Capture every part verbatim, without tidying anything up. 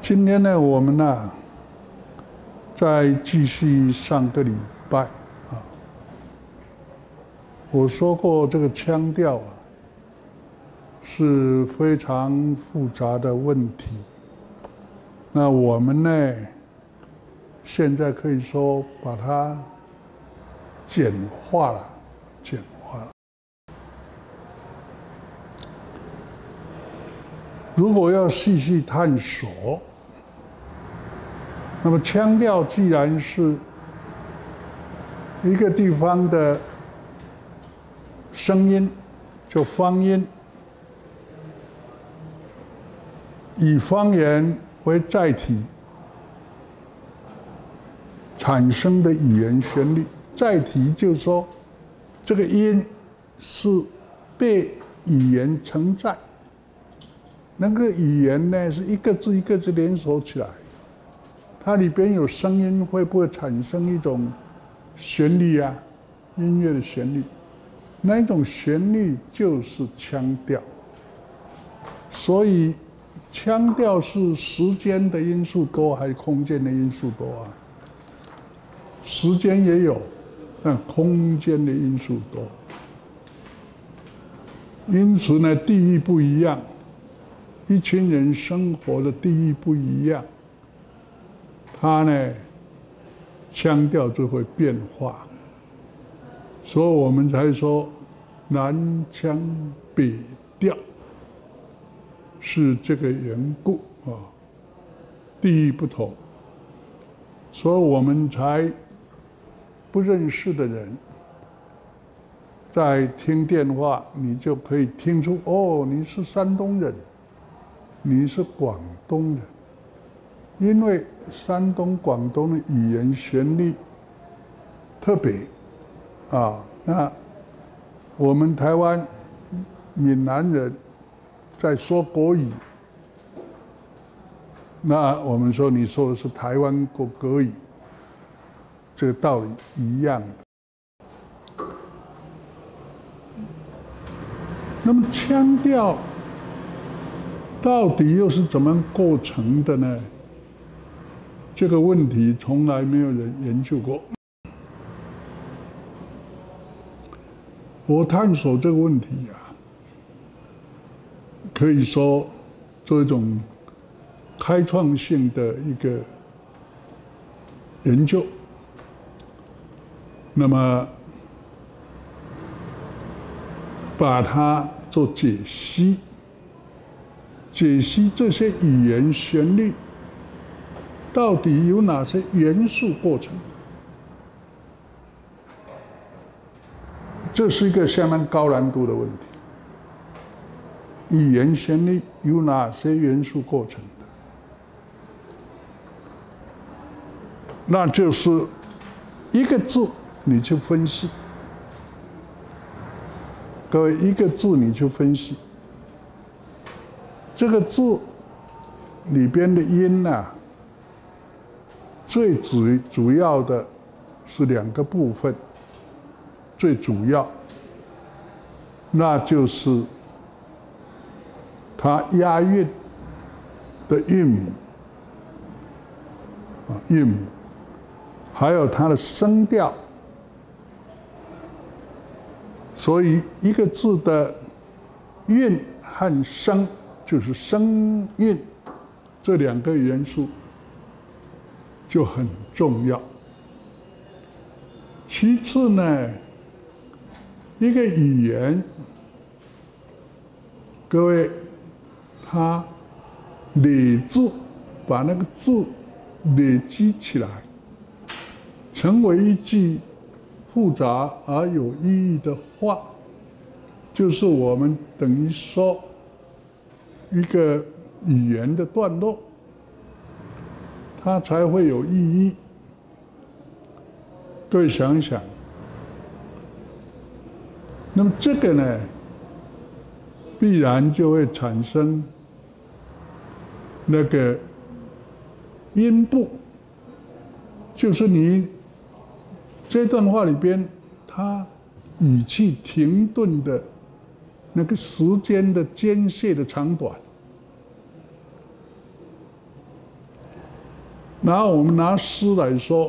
今天呢，我们呢，再继续上个礼拜啊。我说过，这个腔调啊是非常复杂的问题。那我们呢，现在可以说把它简化了，简化了。如果要细细探索，那么腔调既然是一个地方的声音，就方音，以方言为载体产生的语言旋律，载体就是说，这个音是被语言承载，那个语言呢是一个字一个字连锁起来。它里边有声音，会不会产生一种旋律啊？音乐的旋律，那一种旋律就是腔调。所以，腔调是时间的因素多还是空间的因素多啊？时间也有，但空间的因素多。因此呢，地域不一样，一群人生活的地域不一样。它呢，腔调就会变化，所以我们才说南腔北调是这个缘故啊，地域不同，所以我们才不认识的人，在听电话，你就可以听出哦，你是山东人，你是广东人。因为山东、广东的语言旋律特别啊，那我们台湾闽南人在说国语，那我们说你说的是台湾国国语，这个道理一样的。那么腔调到底又是怎么构成的呢？这个问题从来没有人研究过。我探索这个问题啊，可以说做一种开创性的一个研究。那么把它做解析，解析这些语言旋律到底有哪些元素构成？这是一个相当高难度的问题。语言旋律有哪些元素构成的？那就是一个字你去分析，各位一个字你去分析，这个字里边的音啊。最主主要的是两个部分，最主要，那就是它押韵的韵母啊，韵母，还有它的声调。所以一个字的韵和声，就是声韵这两个元素。就很重要。其次呢，一个语言，各位，它累字，把那个字累积起来，成为一句复杂而有意义的话，就是我们等于说一个语言的段落。它才会有意义。各位想想，那么这个呢，必然就会产生那个音部，就是你这段话里边，它语气停顿的那个时间的间歇的长短。 然后我们拿诗来说，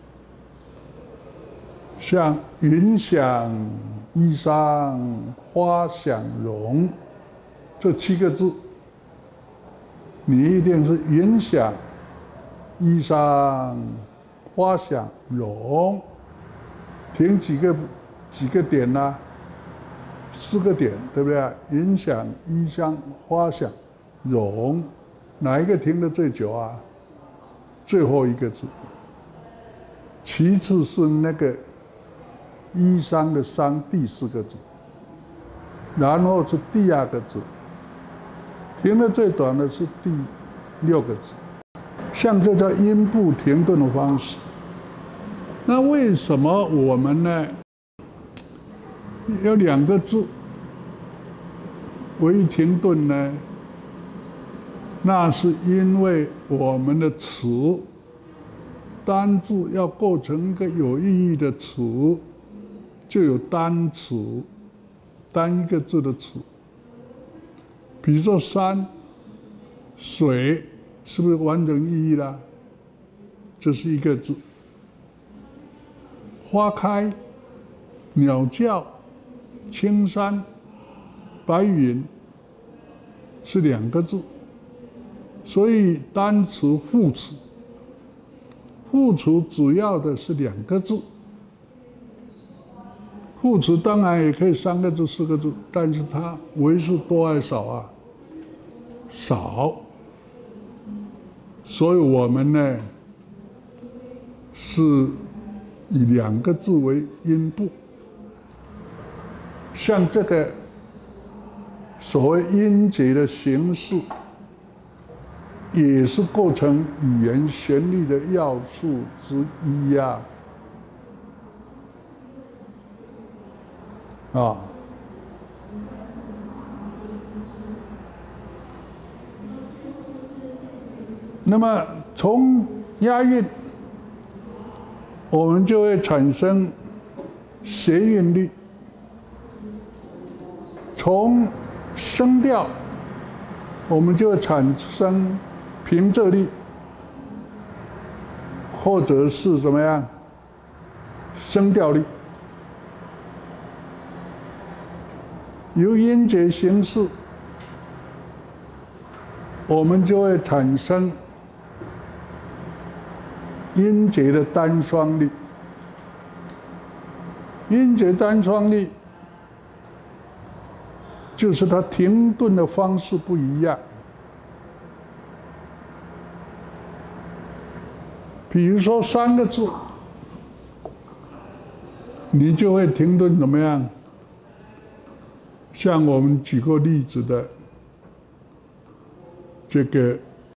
像云想衣裳花想容这七个字，你一定是云想衣裳花想容，停几个几个点呢、啊？四个点，对不对？云想衣裳花想容，哪一个停得最久啊？最后一个字。其次是那个衣裳的裳第四个字，然后是第二个字，停得最短的是第六个字。像这叫音部停顿的方式。那为什么我们呢有两个字为停顿呢？那是因为我们的词单字要构成一个有意义的词，就有单词，单一个字的词。比如说山、水，是不是完整意义了？这是一个字。花开、鸟叫、青山、白云是两个字，所以单词、副词，副词主要的是两个字。副词当然也可以三个字、四个字，但是它为数多还是少啊？少。所以我们呢是以两个字为音部。像这个所谓音节的形式，也是构成语言旋律的要素之一呀。啊，那么从押韵，我们就会产生谐韵律；从声调，我们就会产生平仄律，或者是怎么样声调律。由音节形式，我们就会产生音节的单双律。音节单双律就是它停顿的方式不一样。比如说三个字，你就会停顿怎么样？像我们举过例子的这个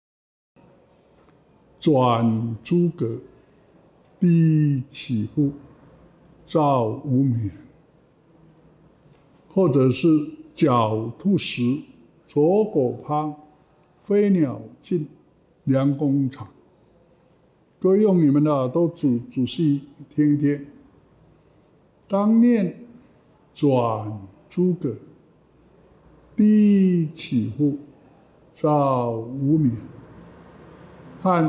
转朱阁，低绮户，照无眠，或者是狡兔食，左狗烹，飞鸟尽，良弓藏。各位用你们的耳朵仔仔细听一听。当念转朱阁，低绮户，照无眠，和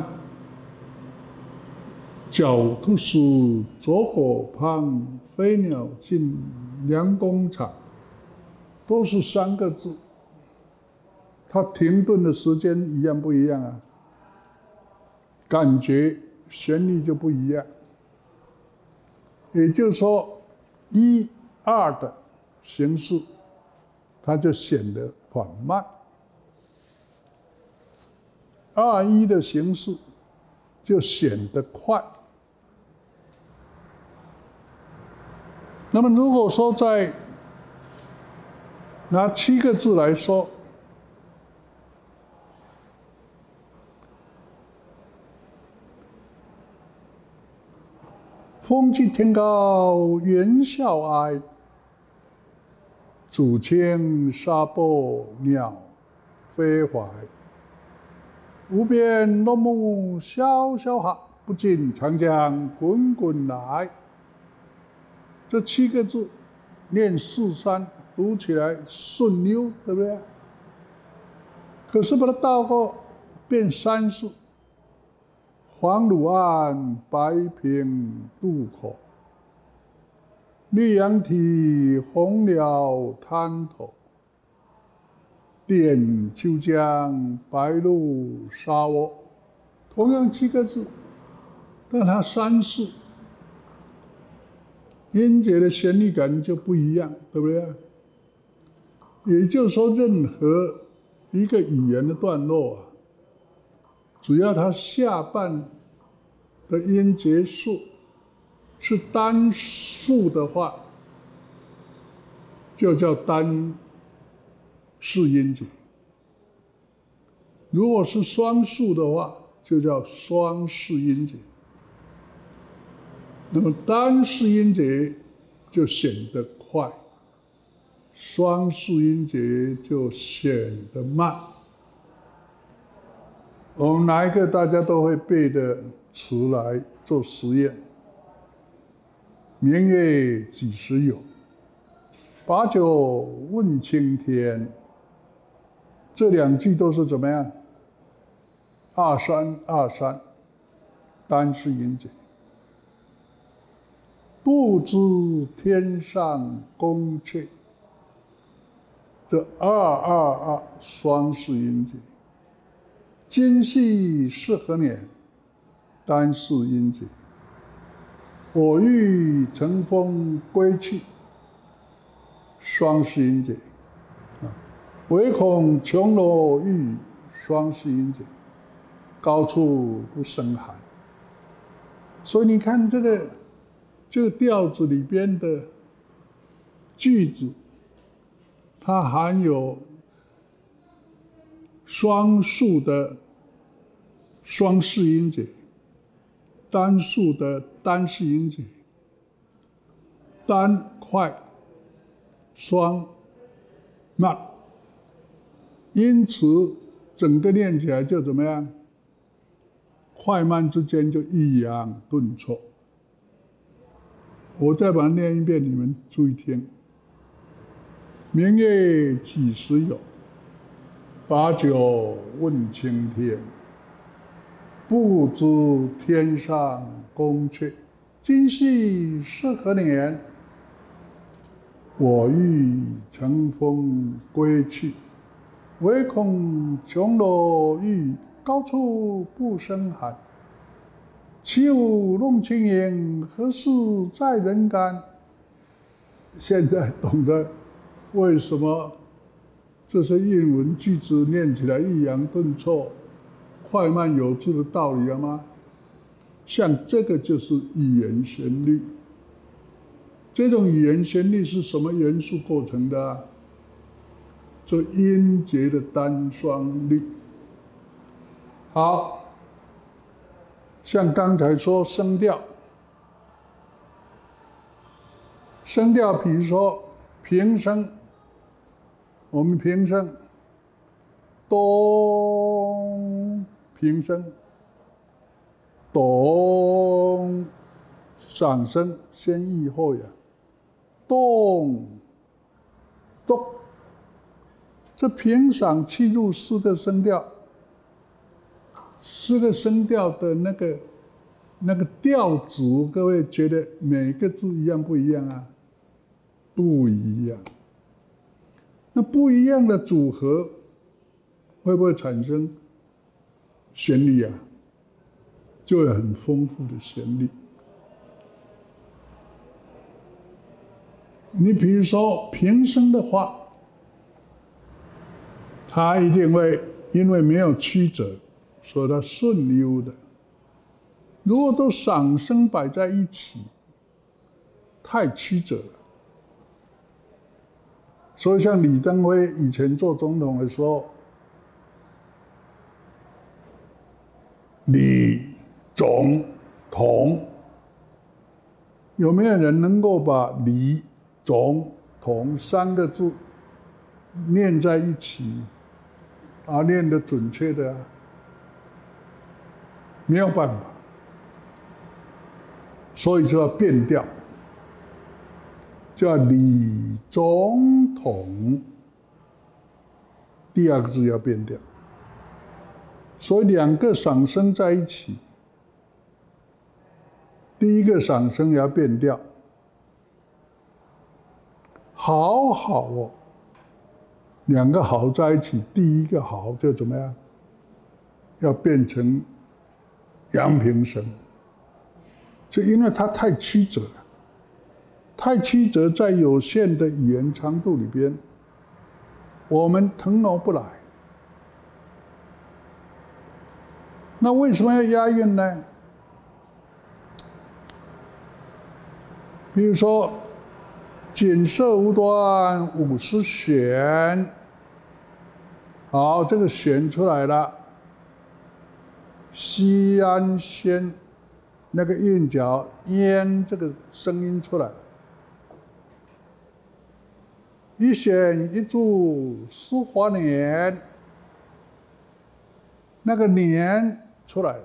狡兔食，左狗烹，飞鸟尽，良弓藏，都是三个字，它停顿的时间一样不一样啊？感觉旋律就不一样。也就是说，一二的形式，它就显得缓慢；二一的形式就显得快。那么如果说在拿七个字来说，风气天高猿啸哀，渚清沙泊鸟飞怀。无边落木萧萧下，不尽长江滚滚来。这七个字念四三，读起来顺溜，对不对？可是把它倒过变三四， 黄芦岸，白平渡口。绿杨体，红蓼滩头。点秋江，白鹭沙窝。同样七个字，但它三式，音节的旋律感就不一样，对不对？也就是说，任何一个语言的段落啊，只要它下半的音节数是单数的话，就叫单式音节；如果是双数的话，就叫双式音节。那么单式音节就显得快，双式音节就显得慢。我们拿一个大家都会背的词来做实验：明月几时有？把酒问青天。这两句都是怎么样？二三二三，单式音节。不知天上宫阙，这二二二双式音节。今夕是何年？单式音节。我欲乘风归去，双式音节。唯恐琼楼玉宇，双式音节。高处不胜寒。所以你看这个这个调子里边的句子，它含有双数的双式音节，单数的单式音节，单快，双慢，因此整个念起来就怎么样？快慢之间就抑扬顿挫。我再把它念一遍，你们注意听。明月几时有？把酒问青天。不知天上宫阙，今夕是何年？我欲乘风归去，唯恐琼楼玉宇，高处不胜寒。起舞弄清影，何事在人间？现在懂得为什么这些韵文句子念起来抑扬顿挫、快慢有致的道理了吗？像这个就是语言旋律。这种语言旋律是什么元素构成的啊？这音节的单双律。好，像刚才说声调，声调比如说平声，我们平声，咚平声，咚上声，先抑后扬，咚咚，这平赏气入四个声调。四个声调的那个那个调子，各位觉得每个字一样不一样啊？不一样。那不一样的组合，会不会产生旋律啊？就有很丰富的旋律。你比如说平声的话，它一定会因为没有曲折，所以它顺溜的。如果都赏声摆在一起，太曲折了。所以像李登辉以前做总统的时候，李总统，有没有人能够把李总统三个字念在一起，啊，念得准确的啊？没有办法，所以就要变调，叫李总统，第二个字要变调，所以两个赏声在一起， 第一个响声要变调，好好哦，两个好在一起，第一个好就怎么样？要变成阳平声，就因为它太曲折了，太曲折，在有限的语言长度里边，我们腾挪不来。那为什么要押韵呢？比如说，锦瑟无端五十弦，好，这个弦出来了。西安轩，那个韵脚烟这个声音出来了。一弦一柱思华年，那个年出来了。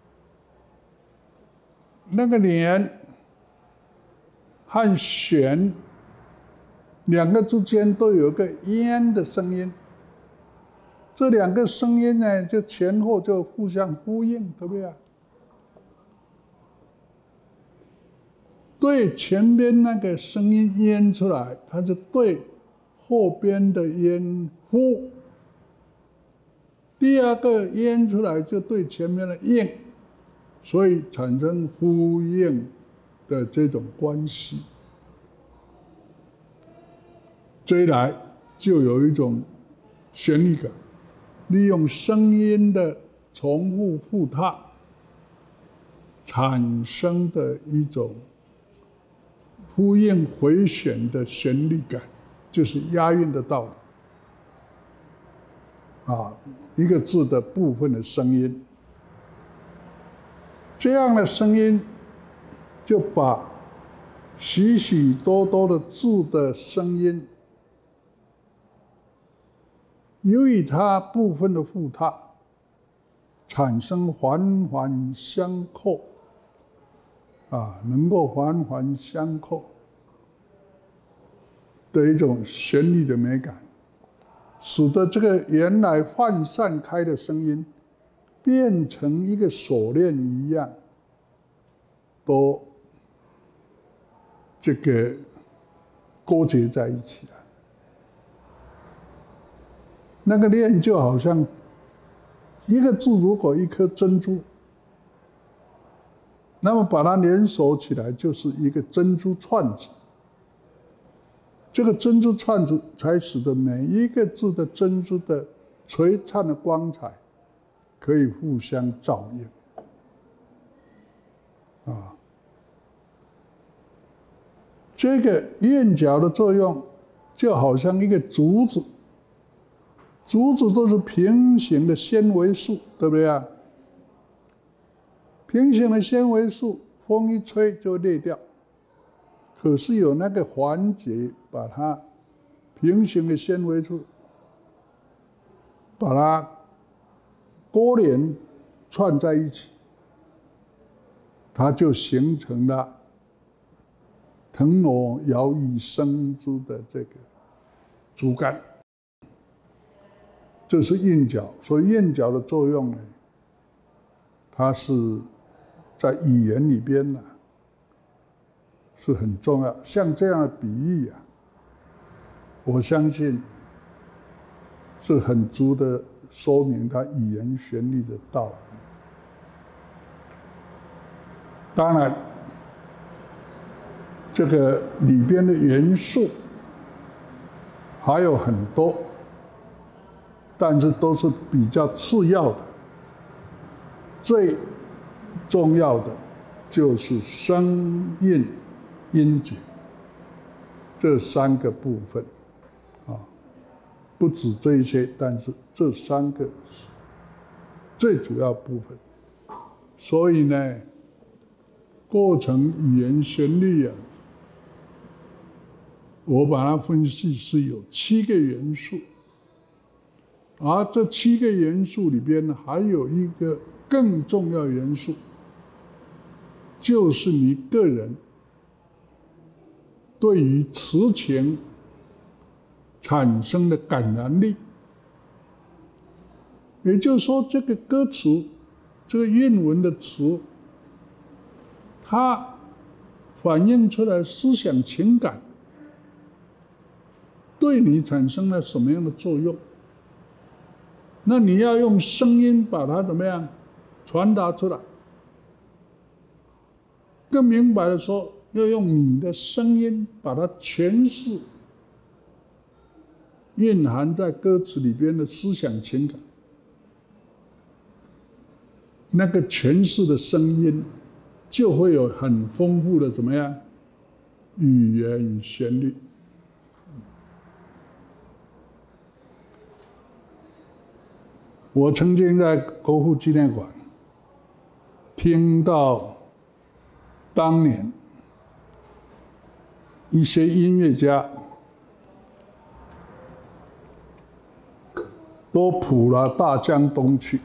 那个年和弦两个之间都有个烟的声音。这两个声音呢，就前后就互相呼应，对不对啊？对前边那个声音咽出来，它就对后边的咽呼；第二个咽出来就对前面的应，所以产生呼应的这种关系。这一来就有一种旋律感。利用声音的重复复踏产生的一种呼应回旋的旋律感，就是押韵的道理啊，一个字的部分的声音，这样的声音就把许许多多的字的声音，由于它部分的复踏，产生环环相扣，啊，能够环环相扣的一种旋律的美感，使得这个原来涣散开的声音，变成一个锁链一样，都这个勾结在一起了。那个链就好像一个字，如果一颗珍珠，那么把它连锁起来就是一个珍珠串子。这个珍珠串子才使得每一个字的珍珠的璀璨的光彩可以互相照应。啊，这个韵脚的作用就好像一个竹子。竹子都是平行的纤维素，对不对啊？平行的纤维素，风一吹就裂掉。可是有那个环节，把它平行的纤维素，把它勾连串在一起，它就形成了腾挪摇曳生姿的这个竹竿。这是韵脚，所以韵脚的作用呢，它是在语言里边呢是很重要。像这样的比喻啊，我相信是很足的说明它语言旋律的道理。当然，这个里边的元素还有很多。但是都是比较次要的，最重要的就是声韵音节这三个部分，啊，不止这一些，但是这三个是最主要部分。所以呢，构成语言旋律啊，我把它分析是有七个元素。而这七个元素里边呢，还有一个更重要元素，就是你个人对于词情产生的感染力。也就是说，这个歌词，这个韵文的词，它它反映出来思想情感对你产生了什么样的作用？那你要用声音把它怎么样传达出来？更明白的说，要用你的声音把它诠释蕴含在歌词里边的思想情感。那个诠释的声音就会有很丰富的怎么样语言与旋律。我曾经在国父纪念馆听到当年一些音乐家都谱了《大江东去》，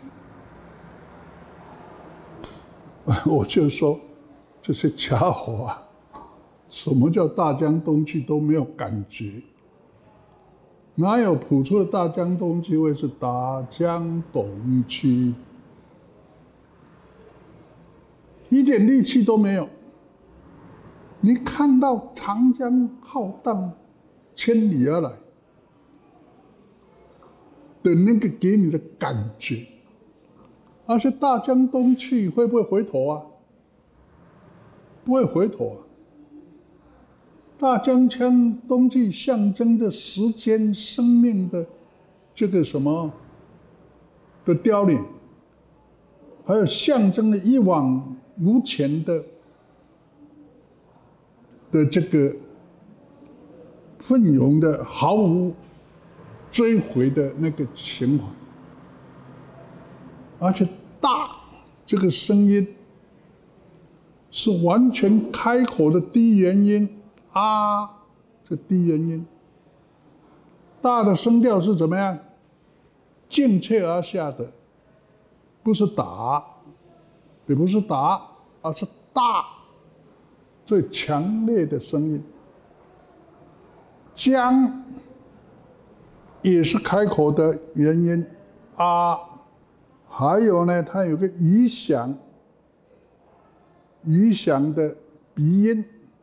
我就说这些家伙啊，什么叫大江东去都没有感觉，哪有谱出的大江东去会是大江东去？一点力气都没有。你看到长江浩荡，千里而来的那个给你的感觉，而且大江东去会不会回头啊？不会回头啊。大江东去象征着时间、生命的这个什么的凋零，还有象征着一往无前的的这个奋勇的、毫无追回的那个情怀，而且大这个声音是完全开口的低元音啊，这低元音，大的声调是怎么样？静切而下的，不是打，也不是打，而是大，最强烈的声音。江也是开口的元音啊，还有呢，它有个余响，余响的鼻音，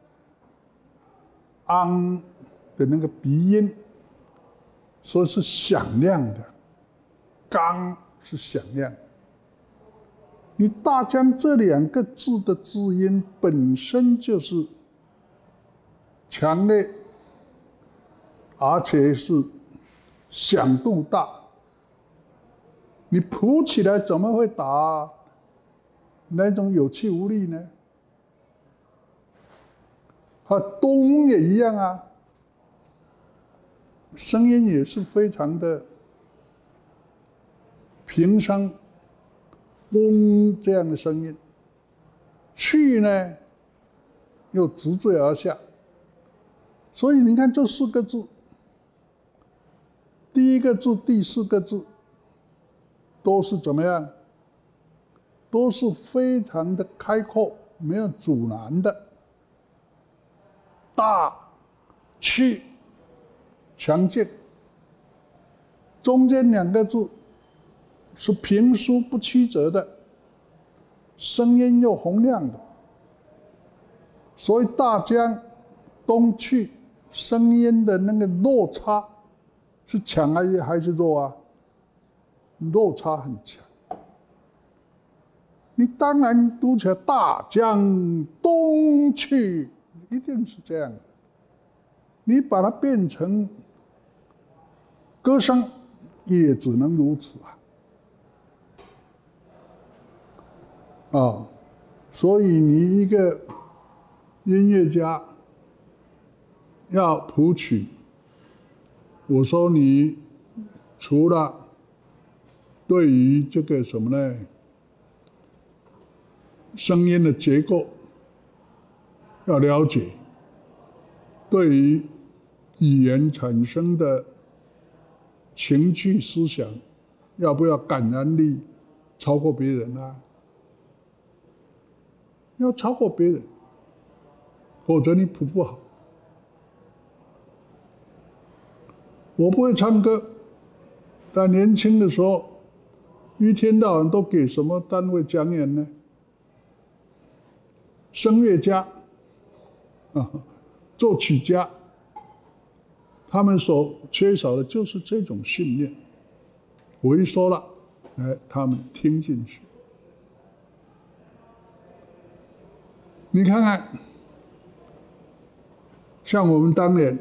昂的那个鼻音，所以是响亮的，刚是响亮。你大江这两个字的字音本身就是强烈，而且是响度大，你谱起来怎么会打那种有气无力呢？和东也一样啊，声音也是非常的平声，嗡这样的声音，去呢又直坠而下，所以你看这四个字，第一个字、第四个字都是怎么样？都是非常的开阔，没有阻拦的。大、去、强劲，中间两个字是平舒不曲折的，声音又洪亮的，所以大江东去声音的那个落差是强还是弱啊？落差很强。你当然读起来大江东去，一定是这样的。你把它变成歌声，也只能如此啊！啊，所以你一个音乐家要谱曲，我说你除了对于这个什么呢？声音的结构要了解，对于语言产生的情绪思想，要不要感染力超过别人啊？要超过别人，否则你谱不好。我不会唱歌，但年轻的时候，一天到晚都给什么单位讲演呢？ 声乐家啊、作曲家，他们所缺少的就是这种信念。我一说了，哎，他们听进去。你看看，像我们当年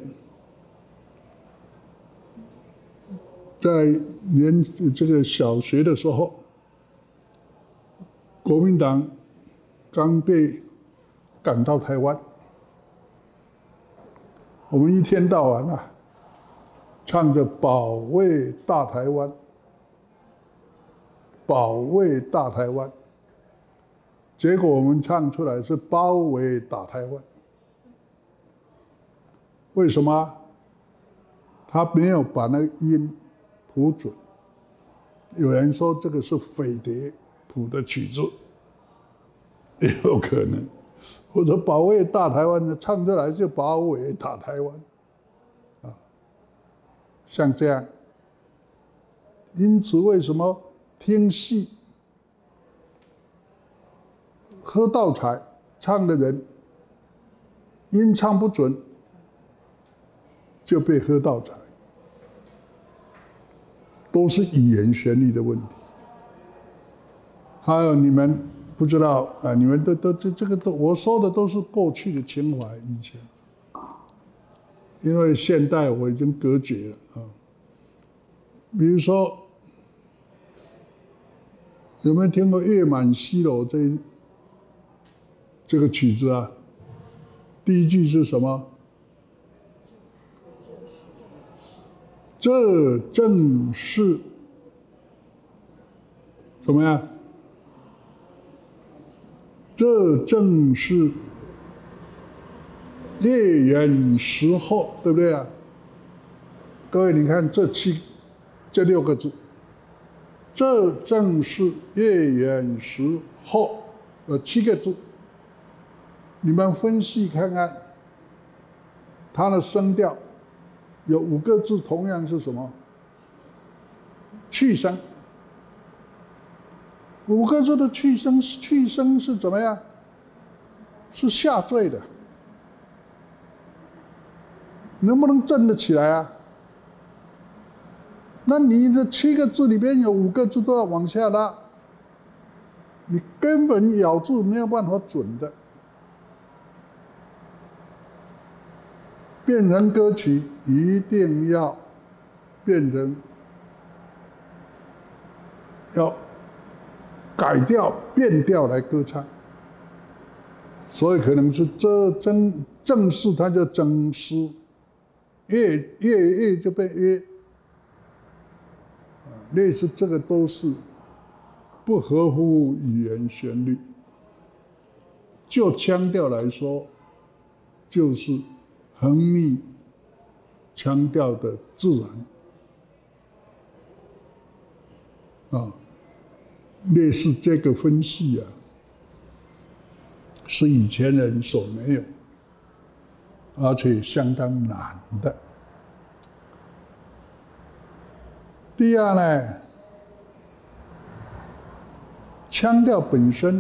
在年这个小学的时候，国民党刚被赶到台湾，我们一天到晚啊，唱着保卫大台湾，保卫大台湾，结果我们唱出来是包围打台湾。为什么？他没有把那个音谱准。有人说这个是匪谍谱的曲子，也有可能，或者保卫大台湾的唱出来就保卫打台湾，啊，像这样。因此，为什么听戏喝倒彩唱的人音唱不准，就被喝倒彩，都是语言旋律的问题。还有你们不知道啊，你们都都这这个都我说的都是过去的情怀，以前，因为现代我已经隔绝了啊。比如说，有没有听过《月满西楼》这这个曲子啊？第一句是什么？这正是怎么样？这正是月圆时候，对不对啊？各位，你看这七、这六个字，这正是月圆时候，呃，七个字，你们分析看看，它的声调。有五个字，同样是什么？去声。五个字的去声，去声是怎么样？是下坠的，能不能震得起来啊？那你的七个字里边有五个字都要往下拉，你根本咬字没有办法准的。变成歌曲一定要变成要改调变调来歌唱，所以可能是这正正式，它叫正诗，乐乐乐就变乐，类似这个都是不合乎语言旋律。就腔调来说，就是横逆腔调的自然啊，类似这个分析啊，是以前人所没有，而且相当难的。第二呢，腔调本身，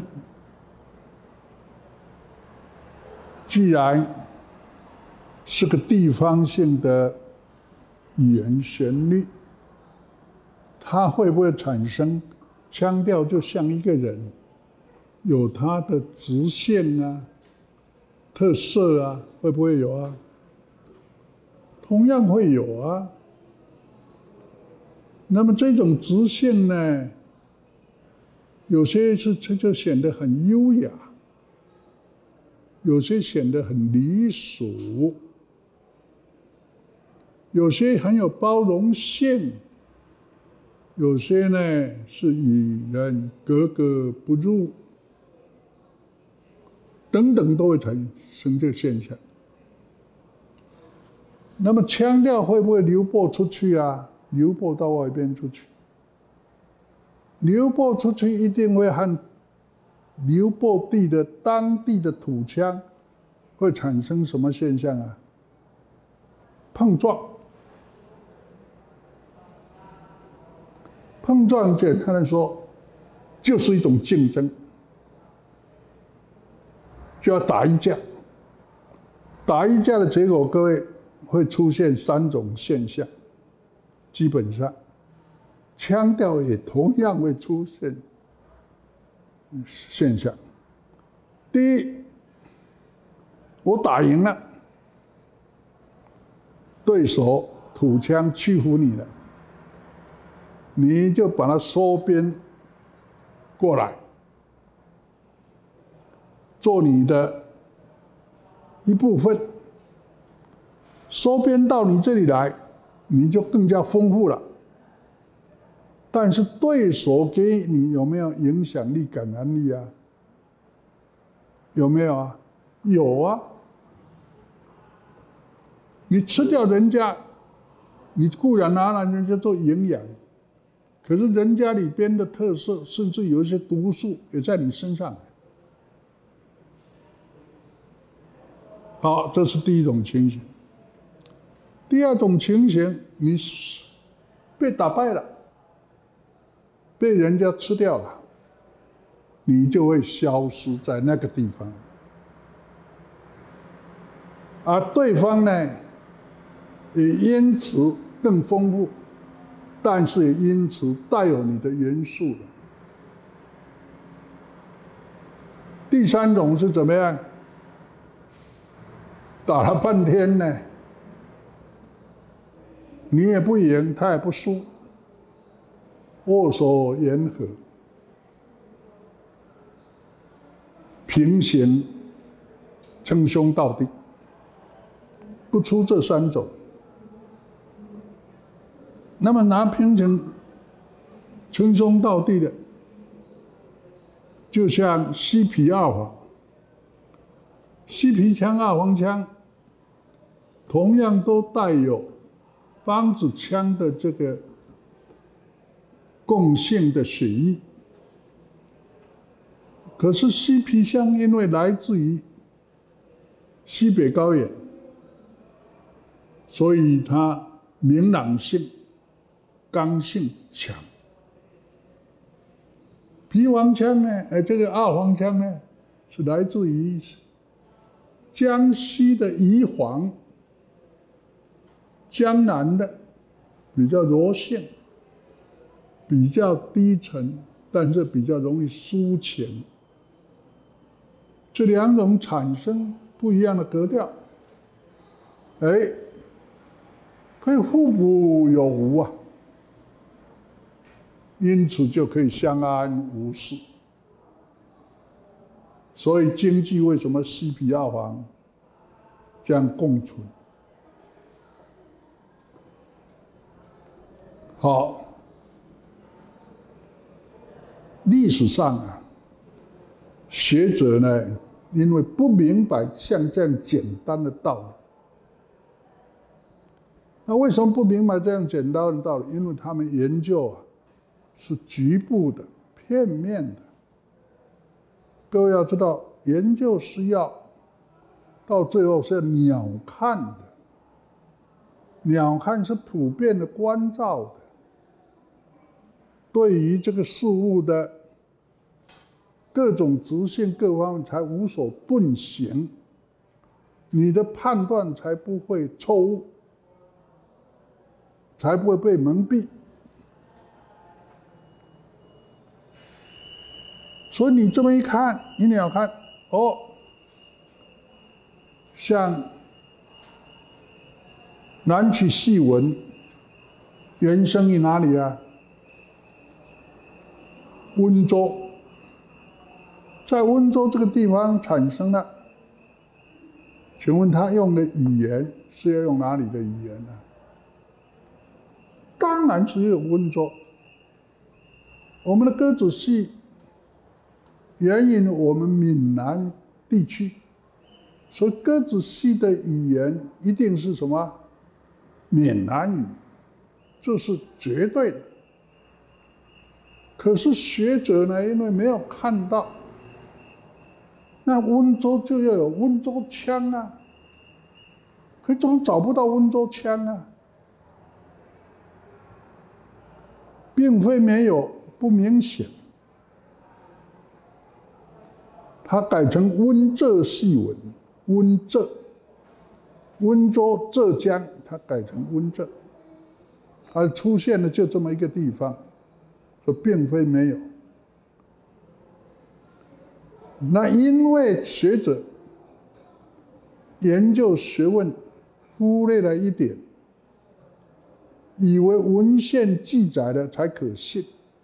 既然是个地方性的语言旋律，它会不会产生腔调？就像一个人，有他的直线啊、特色啊，会不会有啊？同样会有啊。那么这种直线呢，有些是它就显得很优雅，有些显得很离俗。有些很有包容性，有些呢是与人格格不入，等等都会产生这个现象。那么腔调会不会流播出去啊？流播到外边出去，流播出去一定会和流播地的当地的土腔会产生什么现象啊？碰撞。碰撞简单来说，就是一种竞争。 就要打一架。打一架的结果，各位会出现三种现象，基本上，腔调也同样会出现现象。第一，我打赢了，对手土枪屈服你了，你就把它收编过来，做你的一部分，收编到你这里来，你就更加丰富了。但是对手给你有没有影响力、感染力啊？有没有啊？有啊。你吃掉人家，你固然拿了人家做营养，可是人家里边的特色，甚至有一些毒素也在你身上。好，这是第一种情形。第二种情形，你被打败了，被人家吃掉了，你就会消失在那个地方。而对方呢，也因此更丰富，但是也因此带有你的元素了。第三种是怎么样？打了半天呢，你也不赢，他也不输，握手言和，平行，称兄道弟，不出这三种。那么拿平行、称兄道弟的，就像西皮二黄，西皮枪、二黄枪，同样都带有梆子枪的这个共性的血液。可是西皮枪因为来自于西北高原，所以它明朗性、刚性强。皮黄枪呢，呃，这个二黄枪呢，是来自于江西的宜黄。江南的比较柔性，比较低沉，但是比较容易抒情。这两种产生不一样的格调，哎，可以互补有无啊，因此就可以相安无事。所以经济为什么西皮二黄这样共存？好，历史上啊，学者呢，因为不明白像这样简单的道理，那为什么不明白这样简单的道理？因为他们研究啊，是局部的、片面的。各位要知道，研究是要到最后是要鸟瞰的，鸟瞰是普遍的关照的。对于这个事物的各种直性各方面才无所遁形，你的判断才不会错误，才不会被蒙蔽。所以你这么一看，你鸟瞰，哦，像南曲戏文原生于哪里啊？温州，在温州这个地方产生了。请问他用的语言是要用哪里的语言呢？当然只有温州。我们的歌子戏源于我们闽南地区，所以歌子戏的语言一定是什么？闽南语，这是绝对的。可是学者呢，因为没有看到，那温州就要有温州腔啊，可怎么找不到温州腔啊？并非没有，不明显。 它改成温浙细文，温浙，温州、浙江，它改成温浙，它出现了就这么一个地方，说并非没有。那因为学者研究学问忽略了一点，以为文献记载的才可信，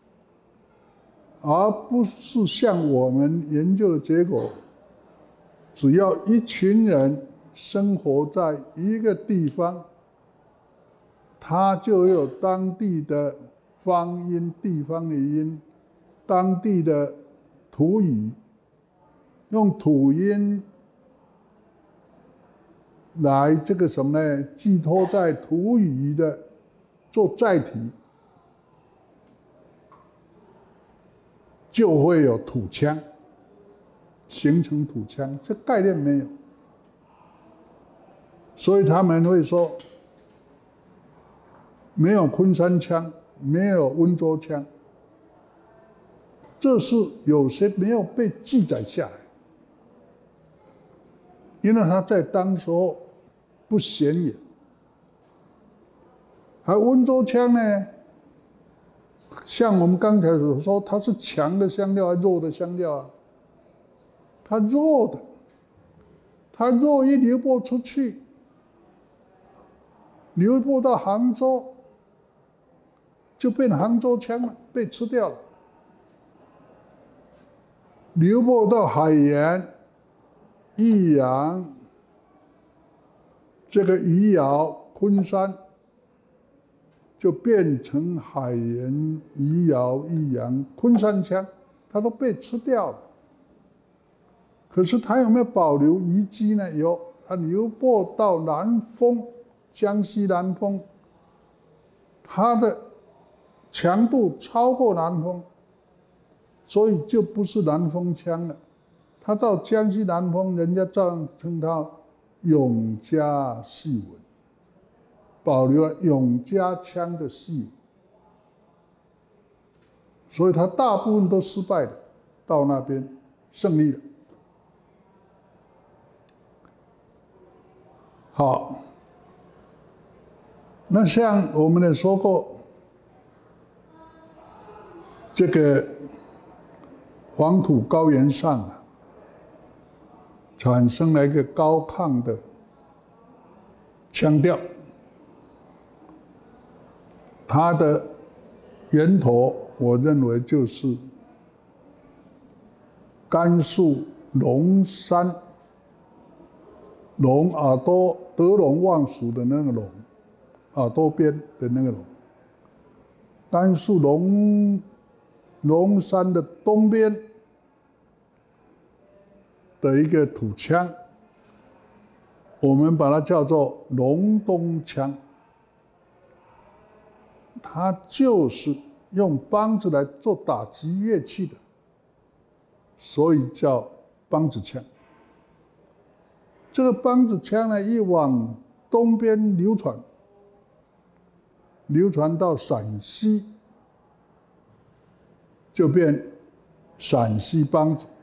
而不是像我们研究的结果，只要一群人生活在一个地方，他就有当地的方音、地方的音、当地的土语，用土音来这个什么呢？寄托在土语的做载体，就会有土腔，形成土腔，这概念没有，所以他们会说没有昆山腔，没有温州腔，这是有些没有被记载下来，因为他在当时候不显眼。而温州腔呢，像我们刚才所说，它是强的香调还是弱的香调啊？它弱的，它弱一流播出去，流播到杭州，就变杭州腔了，被吃掉了。流播到海盐、益阳、这个余姚、昆山，就变成海盐、余姚、益阳、昆山腔，它都被吃掉了。可是它有没有保留遗迹呢？有，它流播到南丰，江西南丰，它的强度超过南丰，所以就不是南丰腔了。它到江西南丰，人家照样称它永嘉戏文，保留了永嘉腔的戏文，所以它大部分都失败了，到那边胜利了。好，那像我们也说过，这个黄土高原上啊，产生了一个高亢的腔调，它的源头，我认为就是甘肃龙山。龙耳朵得陇望蜀的那个陇，耳朵边的那个陇，甘肃龙龙山的东边的一个土腔，我们把它叫做隆冬腔，它就是用梆子来做打击乐器的，所以叫梆子腔。这个梆子腔呢，一往东边流传，流传到陕西，就变陕西梆子。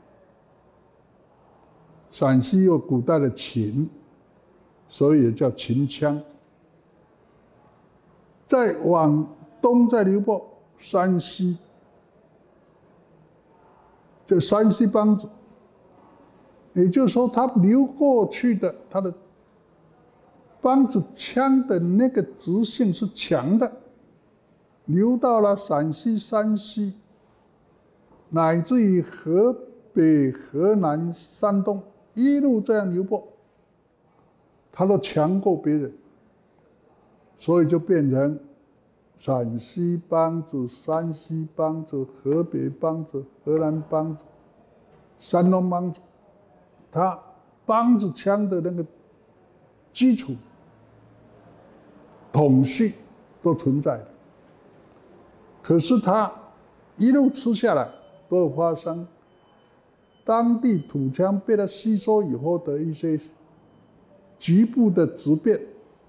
陕西有古代的秦，所以也叫秦腔。再往东再流播山西，这山西梆子。也就是说，它流过去的它的梆子腔的那个直性是强的，流到了陕西、山西，乃至于河北、河南、山东，一路这样流播，它都强过别人，所以就变成陕西梆子、山西梆子、河北梆子、河南梆子、山东梆子。它梆子腔的那个基础、统序都存在的，可是它一路吃下来，都有发生当地土腔被它吸收以后的一些局部的质变，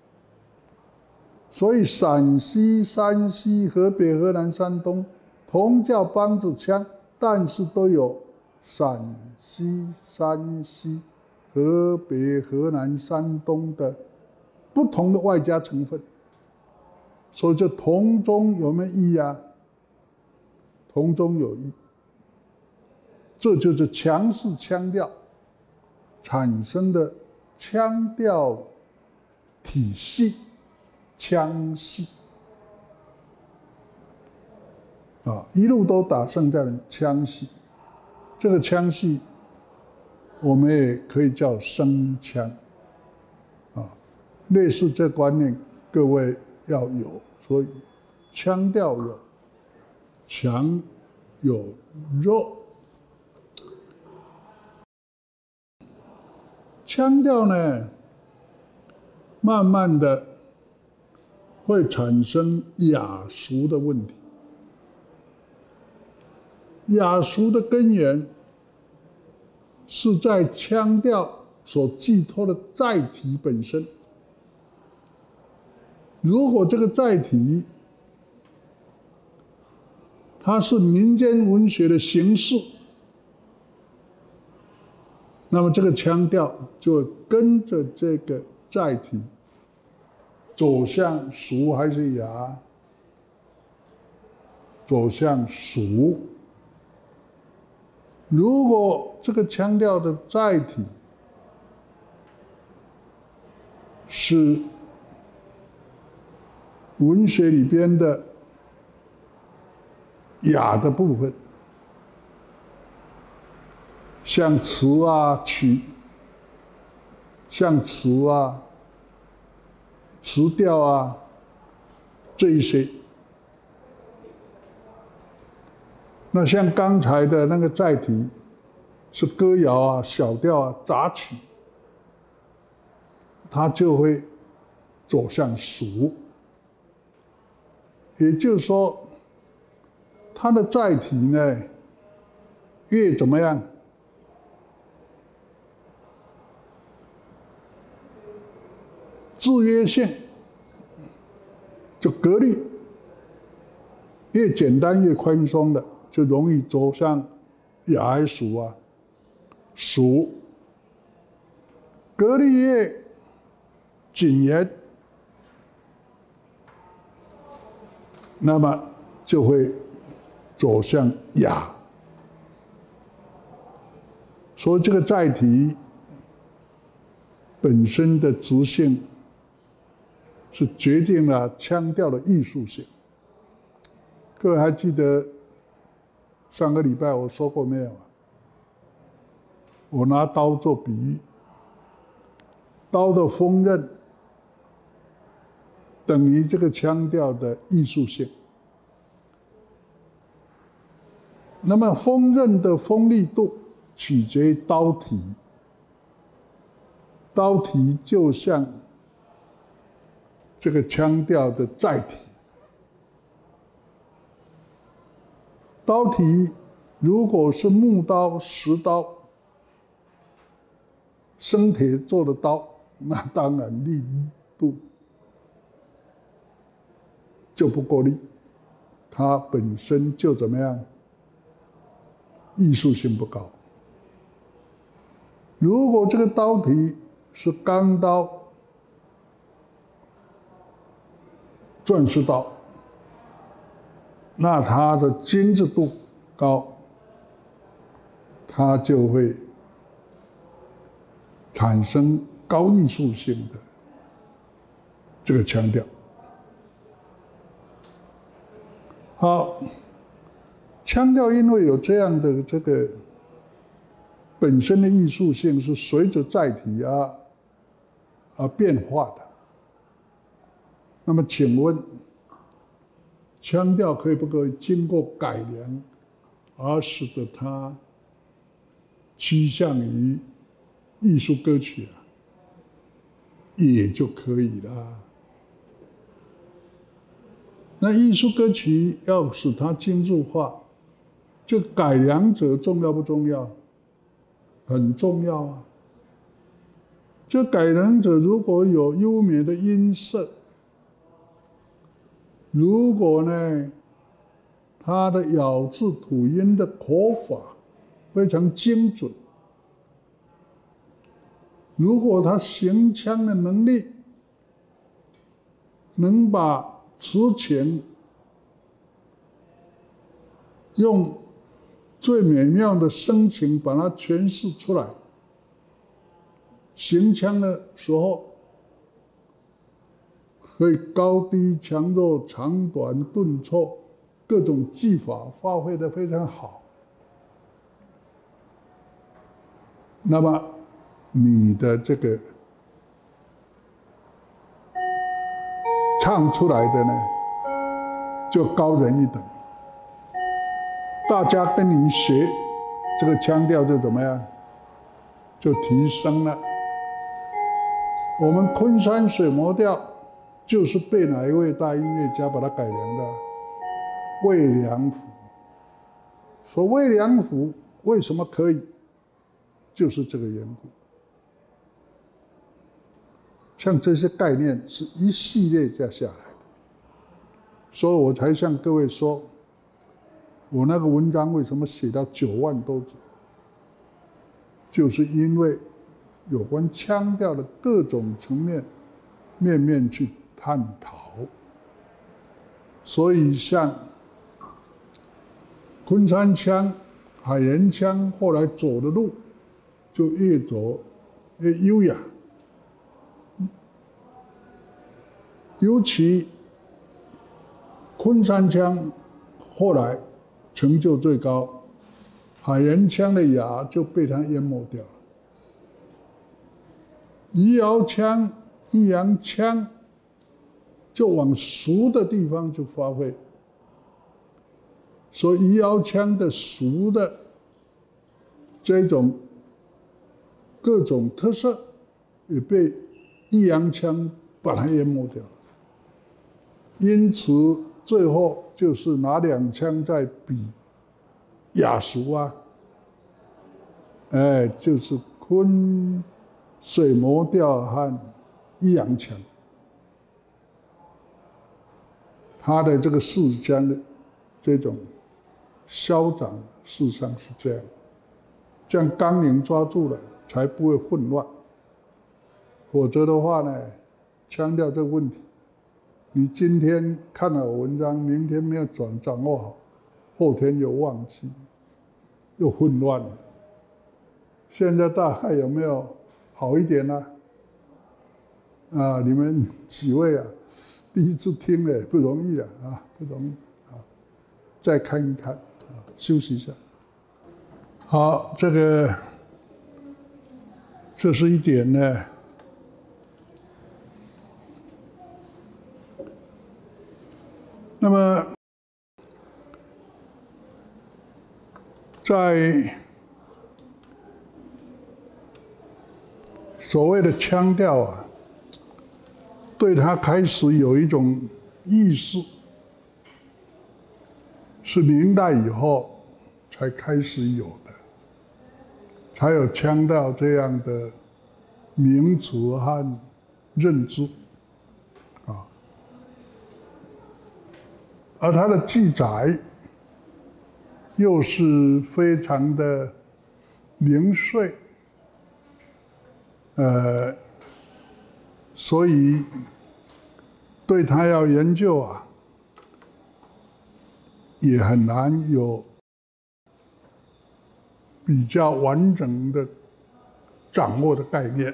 所以陕西、山西、河北、河南、山东同叫梆子腔，但是都有陕西、山西、河北、河南、山东的不同的外加成分，所以这同中有没有异啊？同中有异，这就是强势腔调产生的腔调体系腔系啊，一路都打胜在了腔系。这个腔系，我们也可以叫声腔啊，类似这观念，各位要有。所以腔调有强有弱，腔调呢，慢慢的会产生雅俗的问题。雅俗的根源是在腔调所寄托的载体本身。如果这个载体它是民间文学的形式，那么这个腔调就跟着这个载体走向俗还是雅？走向俗。如果这个腔调的载体是文学里边的雅的部分，像词啊、曲，像词啊、词调啊这一些，那像刚才的那个载体是歌谣啊、小调啊、杂曲，它就会走向俗。也就是说，它的载体呢，越怎么样，制约性就格律越简单越宽松的，就容易走向雅还俗啊，俗。格律越谨严，那么就会走向雅。所以这个载体本身的直性，是决定了腔调的艺术性。各位还记得上个礼拜我说过没有？我拿刀做比喻，刀的锋刃等于这个腔调的艺术性。那么锋刃的锋利度取决于刀体，刀体就像这个腔调的载体。刀体如果是木刀、石刀、生铁做的刀，那当然力度就不够力，它本身就怎么样，艺术性不高。如果这个刀体是钢刀、钻石刀，那它的精致度高，它就会产生高艺术性的这个腔调。好，腔调因为有这样的这个本身的艺术性，是随着载体啊而变化的。那么请问，腔调可以不可以经过改良，而使得它趋向于艺术歌曲啊？也就可以了。那艺术歌曲要使它精致化，这改良者重要不重要？很重要啊。这改良者如果有优美的音色，如果呢，他的咬字吐音的口法非常精准。如果他行枪的能力能把词情用最美妙的声情把它诠释出来，行枪的时候可以高低强弱、长短顿挫各种技法发挥得非常好，那么你的这个唱出来的呢，就高人一等。大家跟你学这个腔调就怎么样，就提升了。我们昆山水磨调就是被哪一位大音乐家把它改良的？魏良辅。说魏良辅为什么可以，就是这个缘故。像这些概念是一系列这样下来的，所以我才向各位说，我那个文章为什么写到九万多字，就是因为有关腔调的各种层面，面面去探讨。所以像昆山腔、海盐腔，后来走的路就越走越优雅。尤其昆山腔后来成就最高，海盐腔的雅就被它淹没掉了。余姚腔、益阳腔就往俗的地方去发挥，所以余姚腔的俗的这种各种特色也被益阳腔把它淹没掉了。因此，最后就是哪两腔在比雅俗啊？哎，就是昆水磨调和益阳腔，它的这个四腔的这种消长，事实上是这样，这样纲领抓住了，才不会混乱。否则的话呢，强调这个问题。你今天看了文章，明天没有掌掌握好，后天又忘记，又混乱了。现在大概有没有好一点呢？啊，你们几位啊，第一次听了不容易啊，啊，不容易啊，再看一看，啊，休息一下。好，这个这是一点呢。那么，在所谓的腔调啊，对它开始有一种意识，是明代以后才开始有的，才有腔调这样的名词和认知。而它的记载又是非常的零碎，呃，所以对它要研究啊，也很难有比较完整的掌握的概念。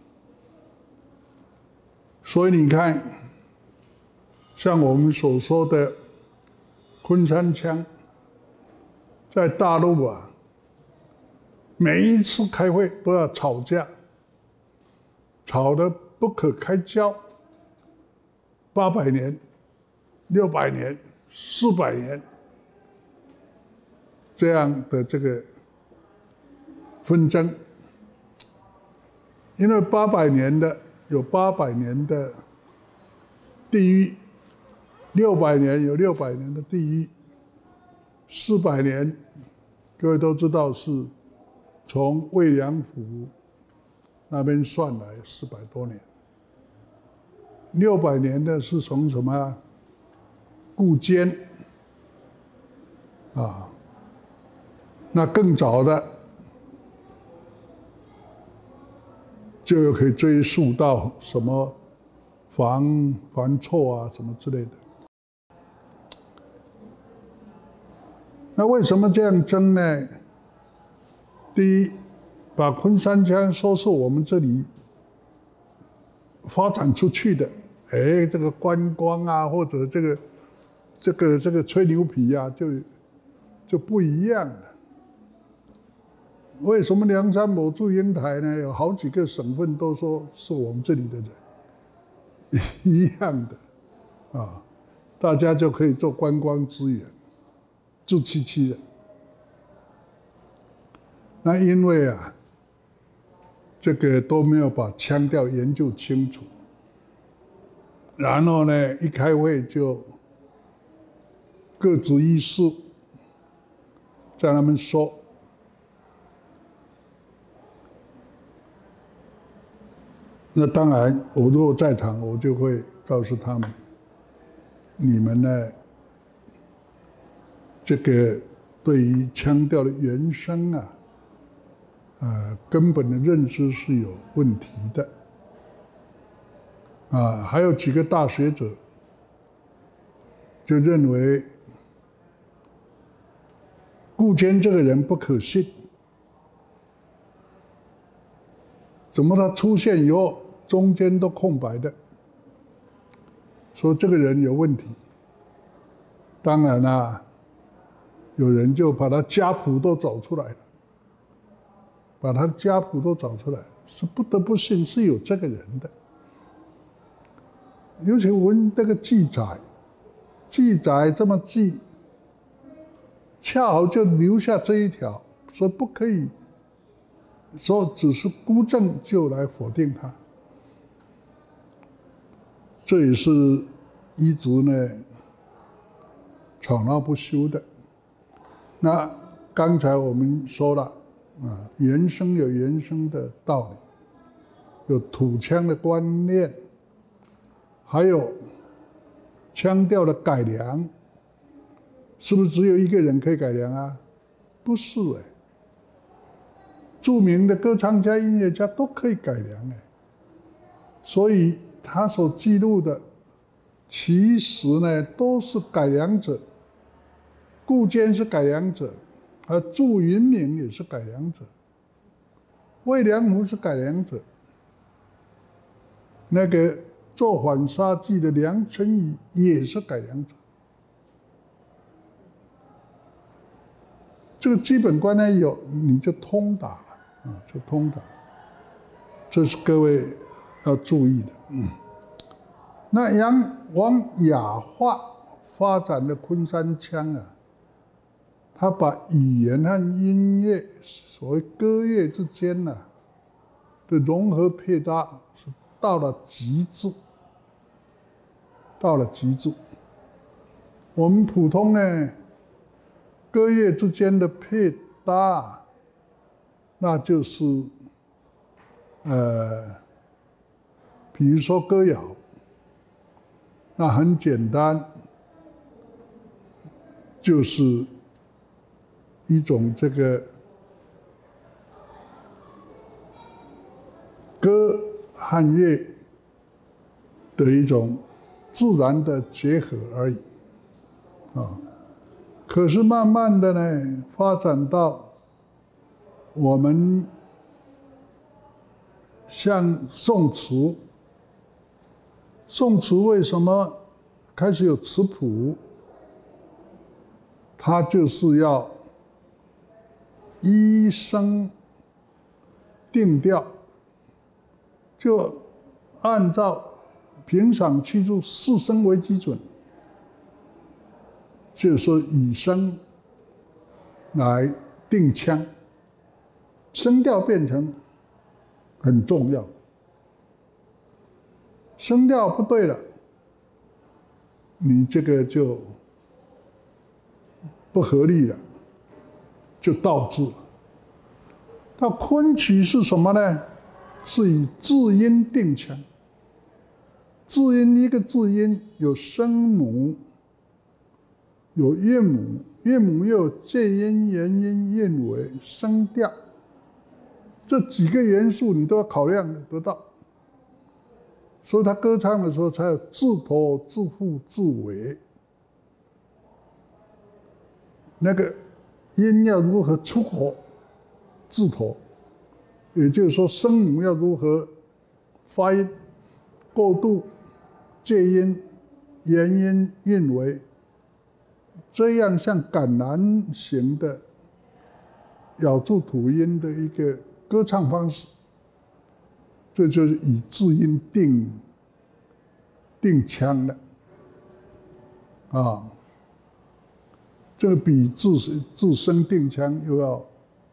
所以你看，像我们所说的昆山腔，在大陆啊，每一次开会都要吵架，吵得不可开交。八百年、六百年、四百年这样的这个纷争，因为八百年的有八百年的地狱。六百年有六百年的地狱，四百年，各位都知道是从魏良辅那边算来四百多年。六百年的是从什么啊？顾坚啊， 那更早的，就可以追溯到什么房房错啊，什么之类的。那为什么这样争呢？第一，把昆山腔说是我们这里发展出去的，哎，这个观光啊，或者这个这个这个吹牛皮啊，就就不一样了。为什么梁山伯祝英台呢？有好几个省份都说是我们这里的人，一样的啊，大家就可以做观光资源，自欺欺人。那因为啊，这个都没有把腔调研究清楚，然后呢，一开会就各执一词，在他们说。那当然，我如果在场，我就会告诉他们：你们呢，这个对于腔调的原声啊，呃，根本的认知是有问题的。啊，还有几个大学者就认为顾坚这个人不可信。怎么他出现以后中间都空白的？说这个人有问题。当然啦、啊，有人就把他家谱都找出来了，把他的家谱都找出来，是不得不信是有这个人的。尤其我们这个记载，记载这么记，恰好就留下这一条，说不可以。说只是孤证就来否定他，这也是一直呢吵闹不休的。那刚才我们说了啊，原声有原声的道理，有土腔的观念，还有腔调的改良，是不是只有一个人可以改良啊？不是哎。著名的歌唱家、音乐家都可以改良哎，所以他所记录的，其实呢都是改良者。顾坚是改良者，而祝云明也是改良者，魏良辅是改良者，那个做《反杀记》的梁辰宇也是改良者。这个基本观念有，你就通达了。啊，就通达，这是各位要注意的。嗯，那杨往雅化发展的昆山腔啊，他把语言和音乐，所谓歌乐之间呢、啊、的融合配搭，是到了极致，到了极致。我们普通呢，歌乐之间的配搭。那就是，呃，比如说歌谣，那很简单，就是一种这个歌和乐的一种自然的结合而已，啊。可是慢慢的呢，发展到我们像宋词，宋词为什么开始有词谱？它就是要依声定调，就按照平赏去除四声为基准，就是说以声来定腔。声调变成很重要，声调不对了，你这个就不合理了，就倒置了。那昆曲是什么呢？是以字音定腔，字音一个字音有声母， 有韵母，韵母又有介音、元音、韵尾、声调，这几个元素你都要考量得到。所以他歌唱的时候才有字头、字腹、字尾，那个音要如何出口字头，也就是说声母要如何发音、过渡、介音、元音、韵尾，这样像橄榄形的咬住吐音的一个歌唱方式。这就是以字音定定腔了，啊，这个比字字声定腔又要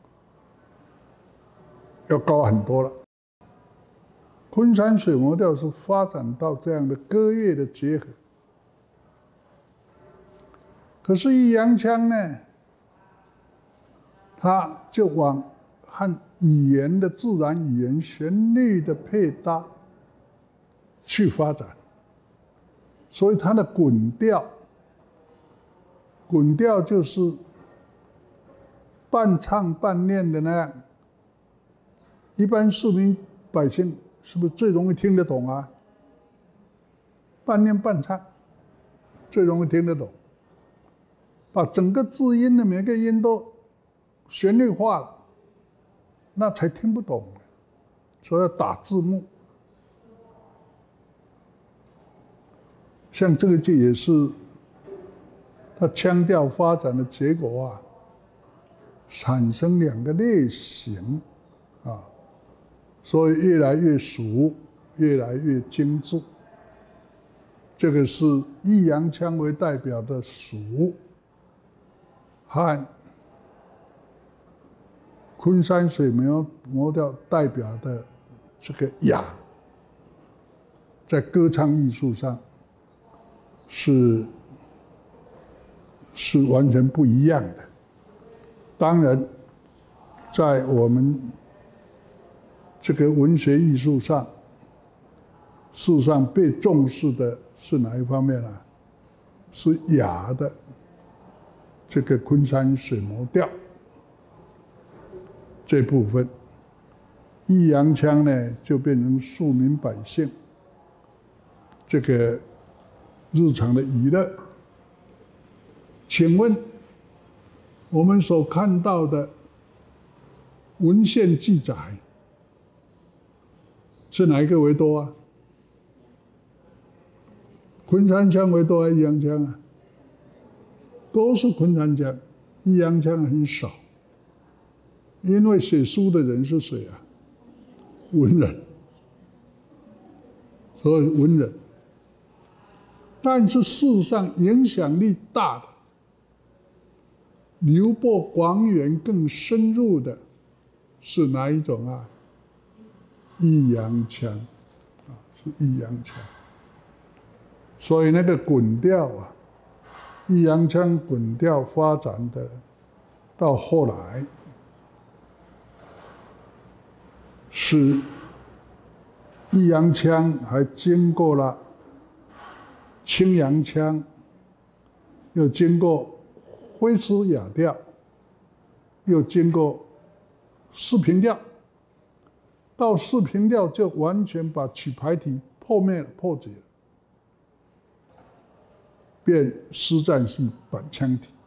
要高很多了。昆山水磨调是发展到这样的歌乐的结合，可是弋阳腔呢，它就往和语言的自然语言旋律的配搭去发展，所以它的滚调，滚调就是半唱半念的那样。一般庶民百姓是不是最容易听得懂啊？半念半唱，最容易听得懂，把整个字音的每个音都旋律化了，那才听不懂，所以要打字幕。像这个就也是它腔调发展的结果啊，产生两个类型啊，所以越来越熟，越来越精致。这个是弋阳腔为代表的熟，和昆山水磨调代表的这个雅，在歌唱艺术上是是完全不一样的。当然，在我们这个文学艺术上，事实上被重视的是哪一方面呢？是雅的这个昆山水磨调这部分。弋阳腔呢，就变成庶民百姓这个日常的娱乐。请问，我们所看到的文献记载是哪一个为多啊？昆山腔为多还是弋阳腔啊？都是昆山腔，弋阳腔很少。因为写书的人是谁啊？文人，所以文人。但是事实上影响力大的、流播广远更深入的是哪一种啊？弋阳腔啊，是弋阳腔。所以那个滚调啊，弋阳腔滚调发展的，到后来是弋阳腔还经过了青阳腔，又经过徽丝雅调，又经过四平调，到四平调就完全把曲牌体破灭了、破解了，变实战系板腔体。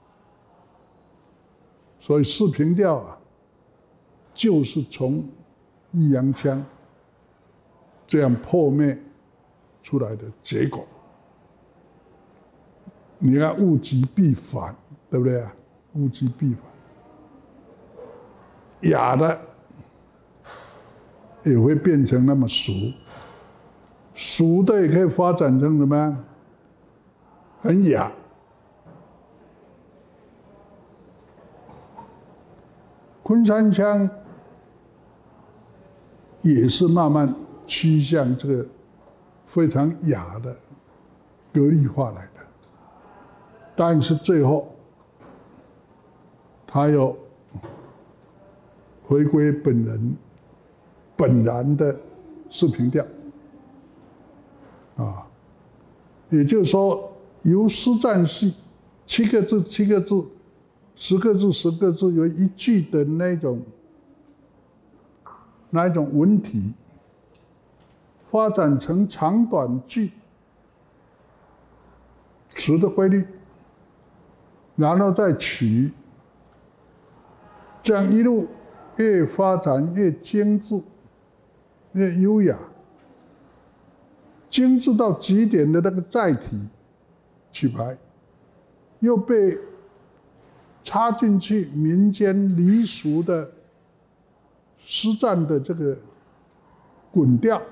所以四平调啊，就是从弋阳腔这样破灭出来的结果。你看物极必反，对不对啊？物极必反，雅的也会变成那么俗，俗的也可以发展成什么样？很雅。昆山腔也是慢慢趋向这个非常雅的格律化来的，但是最后他又回归本人本然的四平调啊，也就是说由实战系七个字七个字，十个字十个字，有一句的那种那一种文体，发展成长短句词的规律，然后再取，这样一路越发展越精致，越优雅，精致到极点的那个载体曲牌，又被插进去民间俚俗的诗赞的这个滚调，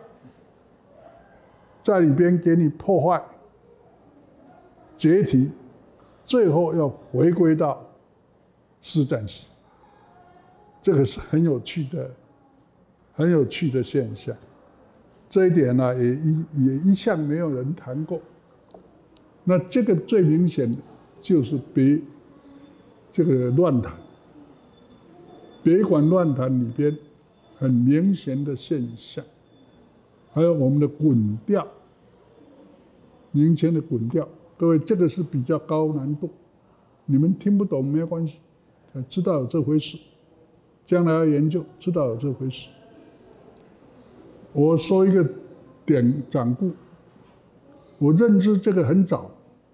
在里边给你破坏、解体，最后要回归到诗赞系，这个是很有趣的、很有趣的现象。这一点呢，也一也一向没有人谈过。那这个最明显的就是北这个乱弹，北管乱弹里边很明显的现象，还有我们的滚调，明显的滚调。各位，这个是比较高难度，你们听不懂没有关系，知道有这回事，将来要研究，知道有这回事。我说一个典掌故，我认知这个很早，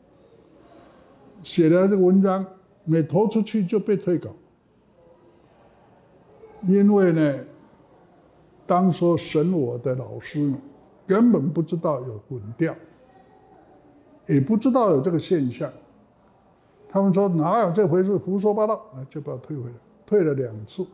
写的这个文章每投出去就被退稿，因为呢，当初审我的老师呢，根本不知道有滚调，也不知道有这个现象，他们说哪有这回事，胡说八道，就把我退回来，退了两次，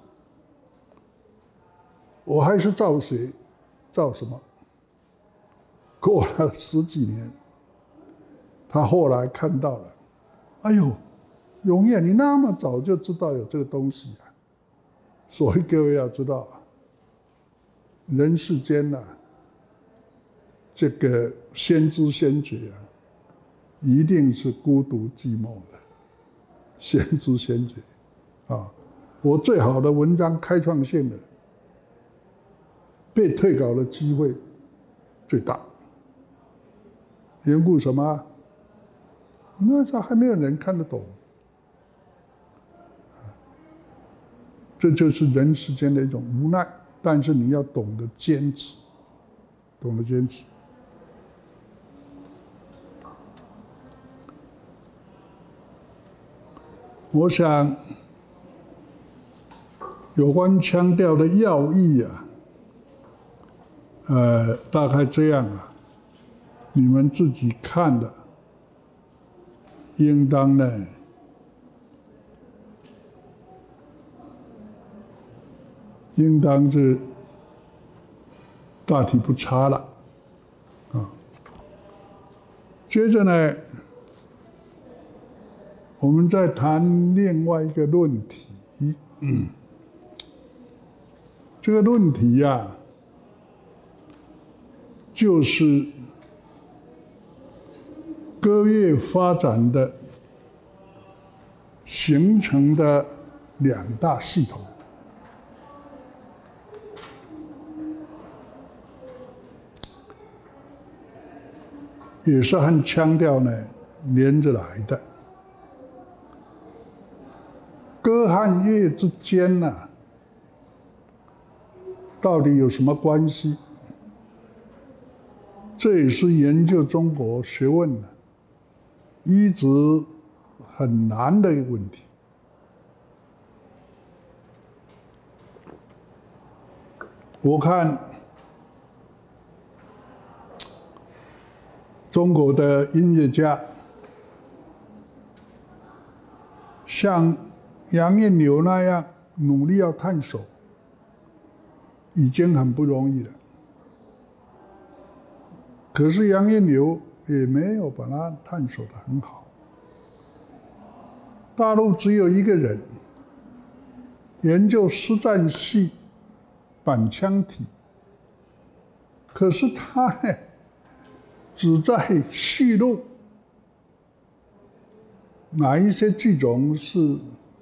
我还是照写，照什么？过了十几年，他后来看到了，哎呦，永业，你那么早就知道有这个东西啊！所以各位要知道，人世间呐、啊，这个先知先觉啊，一定是孤独寂寞的。先知先觉啊，我最好的文章，开创性的，被退稿的机会最大。缘故什么？那时候还没有人看得懂。这就是人世间的一种无奈，但是你要懂得坚持，懂得坚持。我想，有关腔调的要义啊，呃，大概这样啊，你们自己看的，应当呢，应当是大体不差了，啊。接着呢，我们再谈另外一个论题，嗯，这个论题呀、啊，就是歌乐发展的形成的两大系统，也是和腔调呢连着来的。歌和乐之间呢、啊，到底有什么关系？这也是研究中国学问呢，一直很难的一个问题。我看中国的音乐家，像杨燕柳那样努力要探索，已经很不容易了。可是杨燕柳也没有把它探索得很好。大陆只有一个人研究诗赞系板腔体，可是他呢，只在序录哪一些剧种是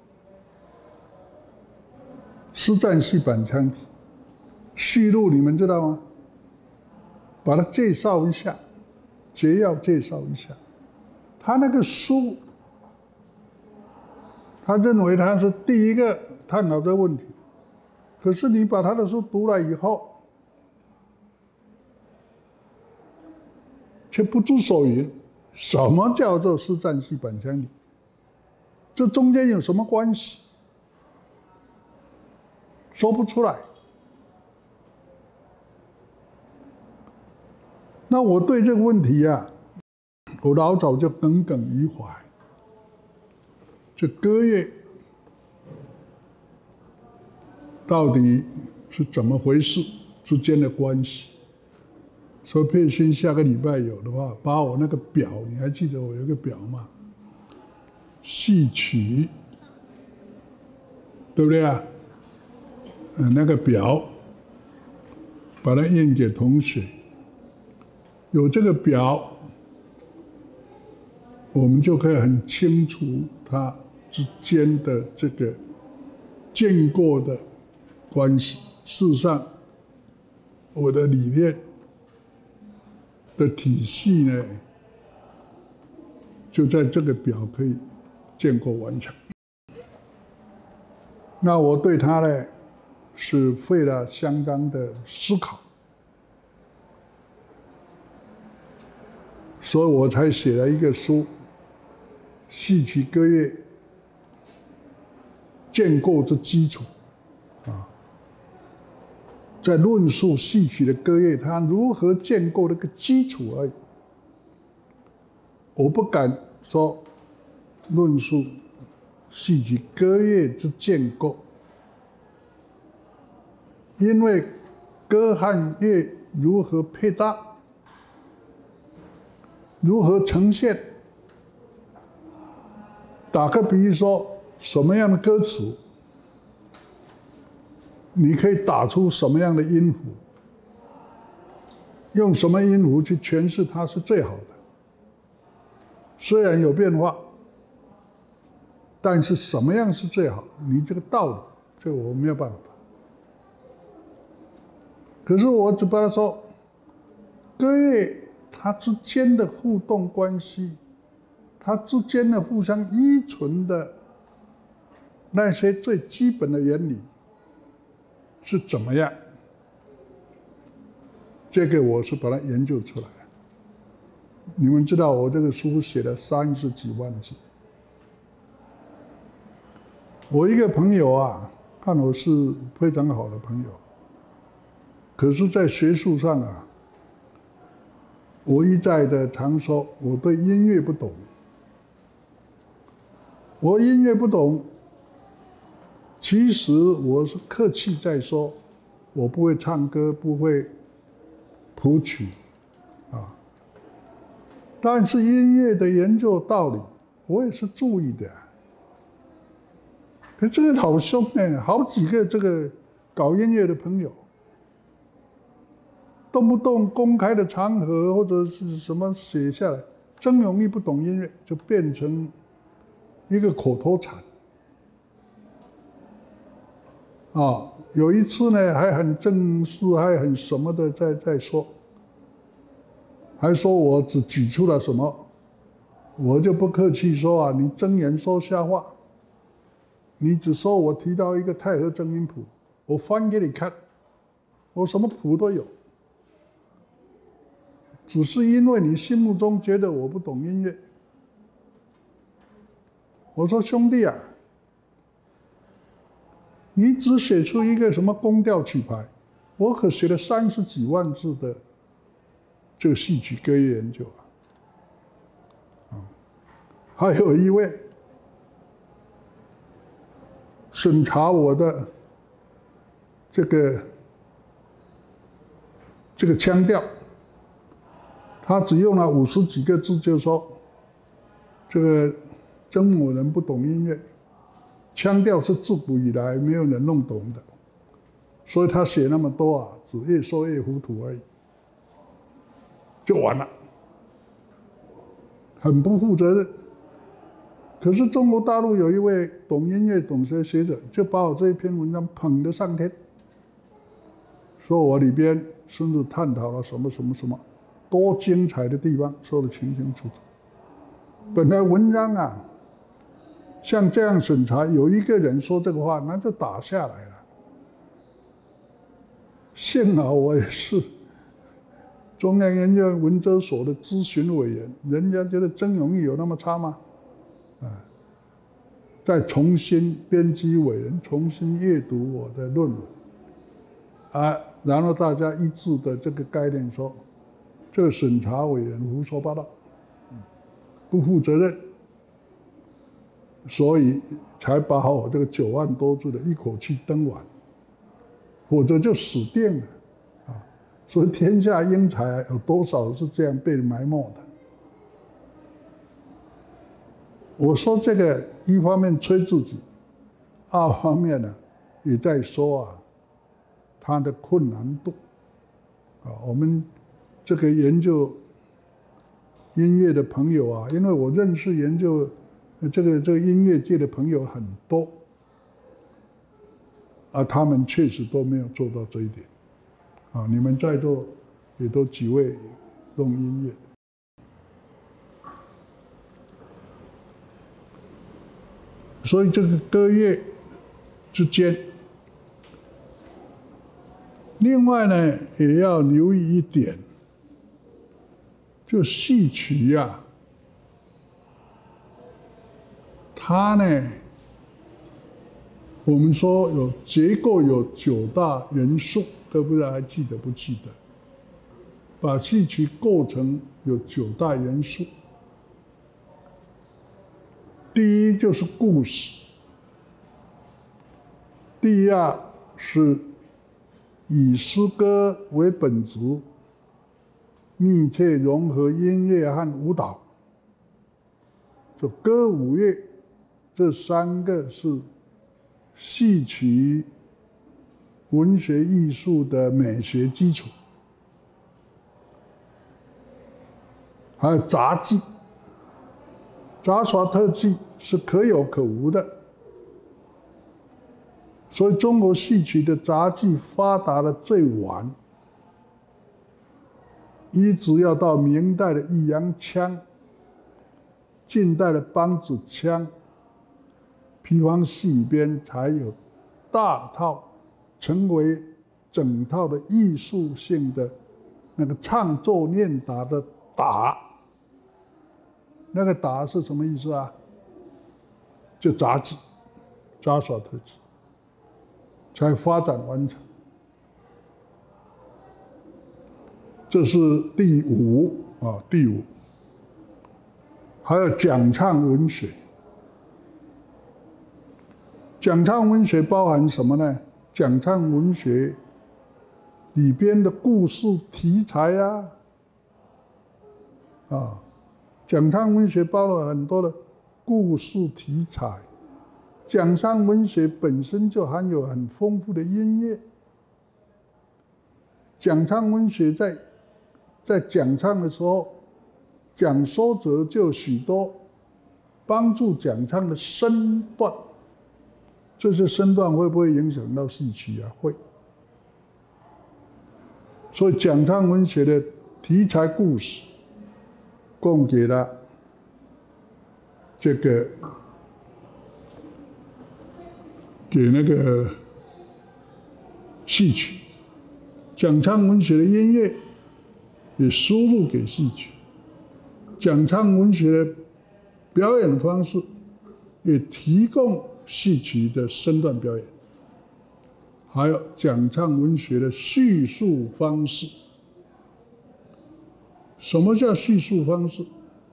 诗赞系板腔体，序录你们知道吗？把它介绍一下，简要介绍一下。他那个书他认为他是第一个探讨这个问题。可是你把他的书读了以后，却不知所云。什么叫做实战系本腔理？这中间有什么关系？说不出来。那我对这个问题啊，我老早就耿耿于怀。这歌乐到底是怎么回事之间的关系？所以佩勋下个礼拜有的话，把我那个表，你还记得我有个表吗？戏曲，对不对啊？嗯，那个表，把它印给同学。有这个表，我们就可以很清楚它之间的这个建构的关系。事实上，我的理念的体系呢，就在这个表可以建构完成。那我对它呢，是费了相当的思考。所以我才写了一个书，戏曲歌乐建构之基础，啊，在论述戏曲的歌乐它如何建构的一个基础而已。我不敢说论述戏曲歌乐之建构，因为歌和乐如何配搭，如何呈现？打个比喻说，什么样的歌词，你可以打出什么样的音符，用什么音符去诠释它是最好的。虽然有变化，但是什么样是最好？你这个道理，这个我没有办法。可是我只把它说，歌乐它之间的互动关系，它之间的互相依存的那些最基本的原理是怎么样？这个我是把它研究出来。你们知道我这个书写了三十几万字。我一个朋友啊，看我是非常好的朋友，可是在学术上啊，我一再的常说，我对音乐不懂。我音乐不懂，其实我是客气在说，我不会唱歌，不会谱曲，啊。但是音乐的研究道理，我也是注意的。可这个好凶呢，好几个这个搞音乐的朋友，动不动公开的场合或者是什么写下来，真容易不懂音乐，就变成一个口头禅。啊，有一次呢，还很正式，还很什么的在在说，还说我只举出了什么，我就不客气说啊，你睁眼说瞎话。你只说我提到一个太和正音谱，我翻给你看，我什么谱都有。只是因为你心目中觉得我不懂音乐，我说兄弟啊，你只写出一个什么宫调曲牌，我可写了三十几万字的这个戏曲歌乐研究啊。还有一位审查我的这个这个腔调。他只用了五十几个字，就说这个曾某人不懂音乐，腔调是自古以来没有人弄懂的，所以他写那么多啊，只越说越糊涂而已，就完了，很不负责任。可是中国大陆有一位懂音乐、懂学学者，就把我这一篇文章捧得上天，说我里边甚至探讨了什么什么什么。多精彩的地方，说得清清楚楚。本来文章啊， 像这样审查，有一个人说这个话，那就打下来了。幸好我也是中央研究院文哲所的咨询委员，人家觉得曾永义有那么差吗？啊，再重新编辑委员重新阅读我的论文，啊，然后大家一致的这个概念说，这个审查委员胡说八道，不负责任，所以才把我这个九万多字的一口气登完，否则就死定了啊！所以天下英才有多少是这样被埋没的？我说这个一方面吹自己，二方面呢也在说啊，它的困难度啊。我们这个研究音乐的朋友啊，因为我认识研究这个这个音乐界的朋友很多，啊，他们确实都没有做到这一点，啊，你们在座也都几位弄音乐。所以这个歌乐之间，另外呢也要留意一点，就戏曲呀、啊，它呢，我们说有结构有九大元素，各位不知道还记得不记得？把戏曲构成有九大元素。第一就是故事，第二是以诗歌为本质，密切融合音乐和舞蹈，就歌舞乐这三个是戏曲文学艺术的美学基础，还有杂技。杂耍特技是可有可无的，所以中国戏曲的杂技发达的最晚，一直要到明代的弋阳腔、近代的梆子腔、皮方戏里边才有大套成为整套的艺术性的那个唱奏念打的打。那个打是什么意思啊？就杂技、杂耍特技，才发展完成。这是第五啊，第五。还有讲唱文学。讲唱文学包含什么呢？讲唱文学里边的故事题材啊，啊。讲唱文学包了很多的故事题材，讲唱文学本身就含有很丰富的音乐。讲唱文学在在讲唱的时候，讲说者就有许多帮助讲唱的身段，这些身段会不会影响到戏曲啊？会。所以讲唱文学的题材故事，供给了这个给那个戏曲，讲唱文学的音乐也输入给戏曲，讲唱文学的表演方式也提供戏曲的身段表演，还有讲唱文学的叙述方式。什么叫叙述方式？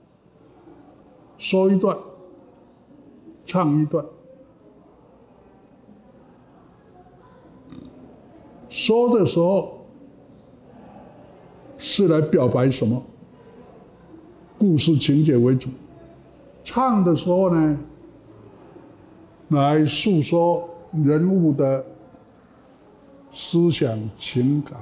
说一段，唱一段。说的时候是来表白什么？故事情节为主。唱的时候呢，来诉说人物的思想情感。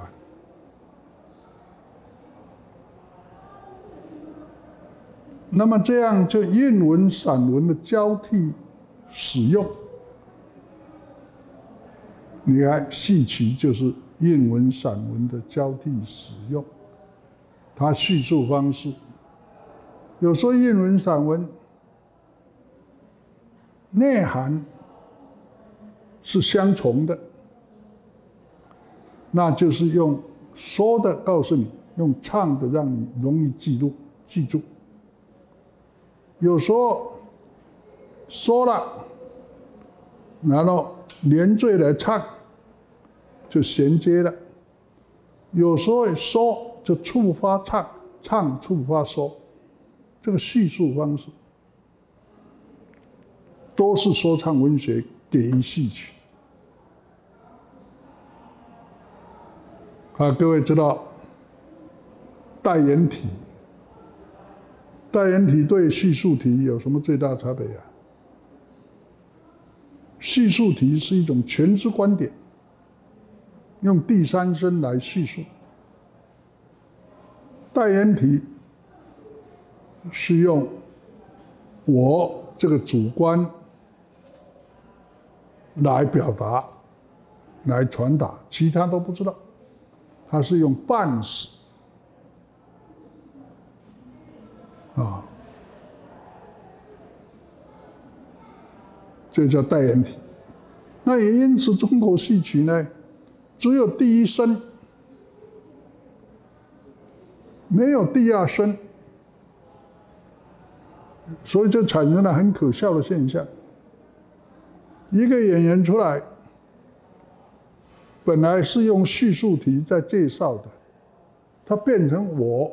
那么这样就韵文、散文的交替使用，你看戏曲就是韵文、散文的交替使用，它叙述方式有时候韵文、散文内涵是相同的，那就是用说的告诉你，用唱的让你容易记住记住。有时候说了，然后连缀来唱，就衔接了；有时候说就触发唱，唱触发说，这个叙述方式都是说唱文学给予戏曲。啊，各位知道代言体，代言体对叙述体有什么最大差别啊？叙述体是一种全知观点，用第三身来叙述；代言体是用我这个主观来表达、来传达，其他都不知道。它是用伴式啊，这叫代言体。那也因此，中国戏曲呢，只有第一身，没有第二身，所以就产生了很可笑的现象：一个演员出来，本来是用叙述体在介绍的，他变成我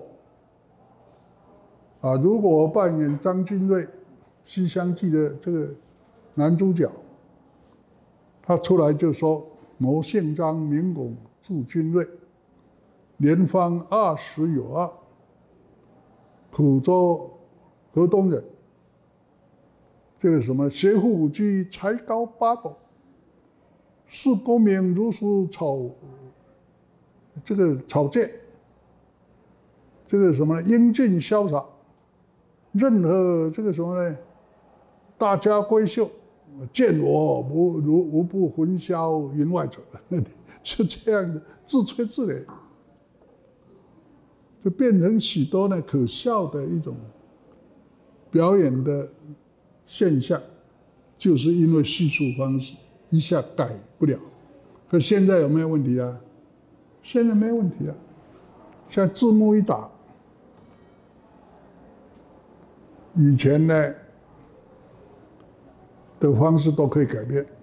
啊。如果我扮演张君瑞《西厢记》的这个男主角，他出来就说：“某姓张，名拱，字君瑞，年方二十有二，蒲州河东人。这个什么学富五车，才高八斗。视功名如是草，这个草芥，这个什么英俊潇洒，任何这个什么呢，大家闺秀，见我无如无不魂销云外者，是这样的自吹自擂，就变成许多呢可笑的一种表演的现象，就是因为叙述方式。一下改不了，可现在有没有问题啊？现在没有问题啊。现在字幕一打，以前呢的方式都可以改变。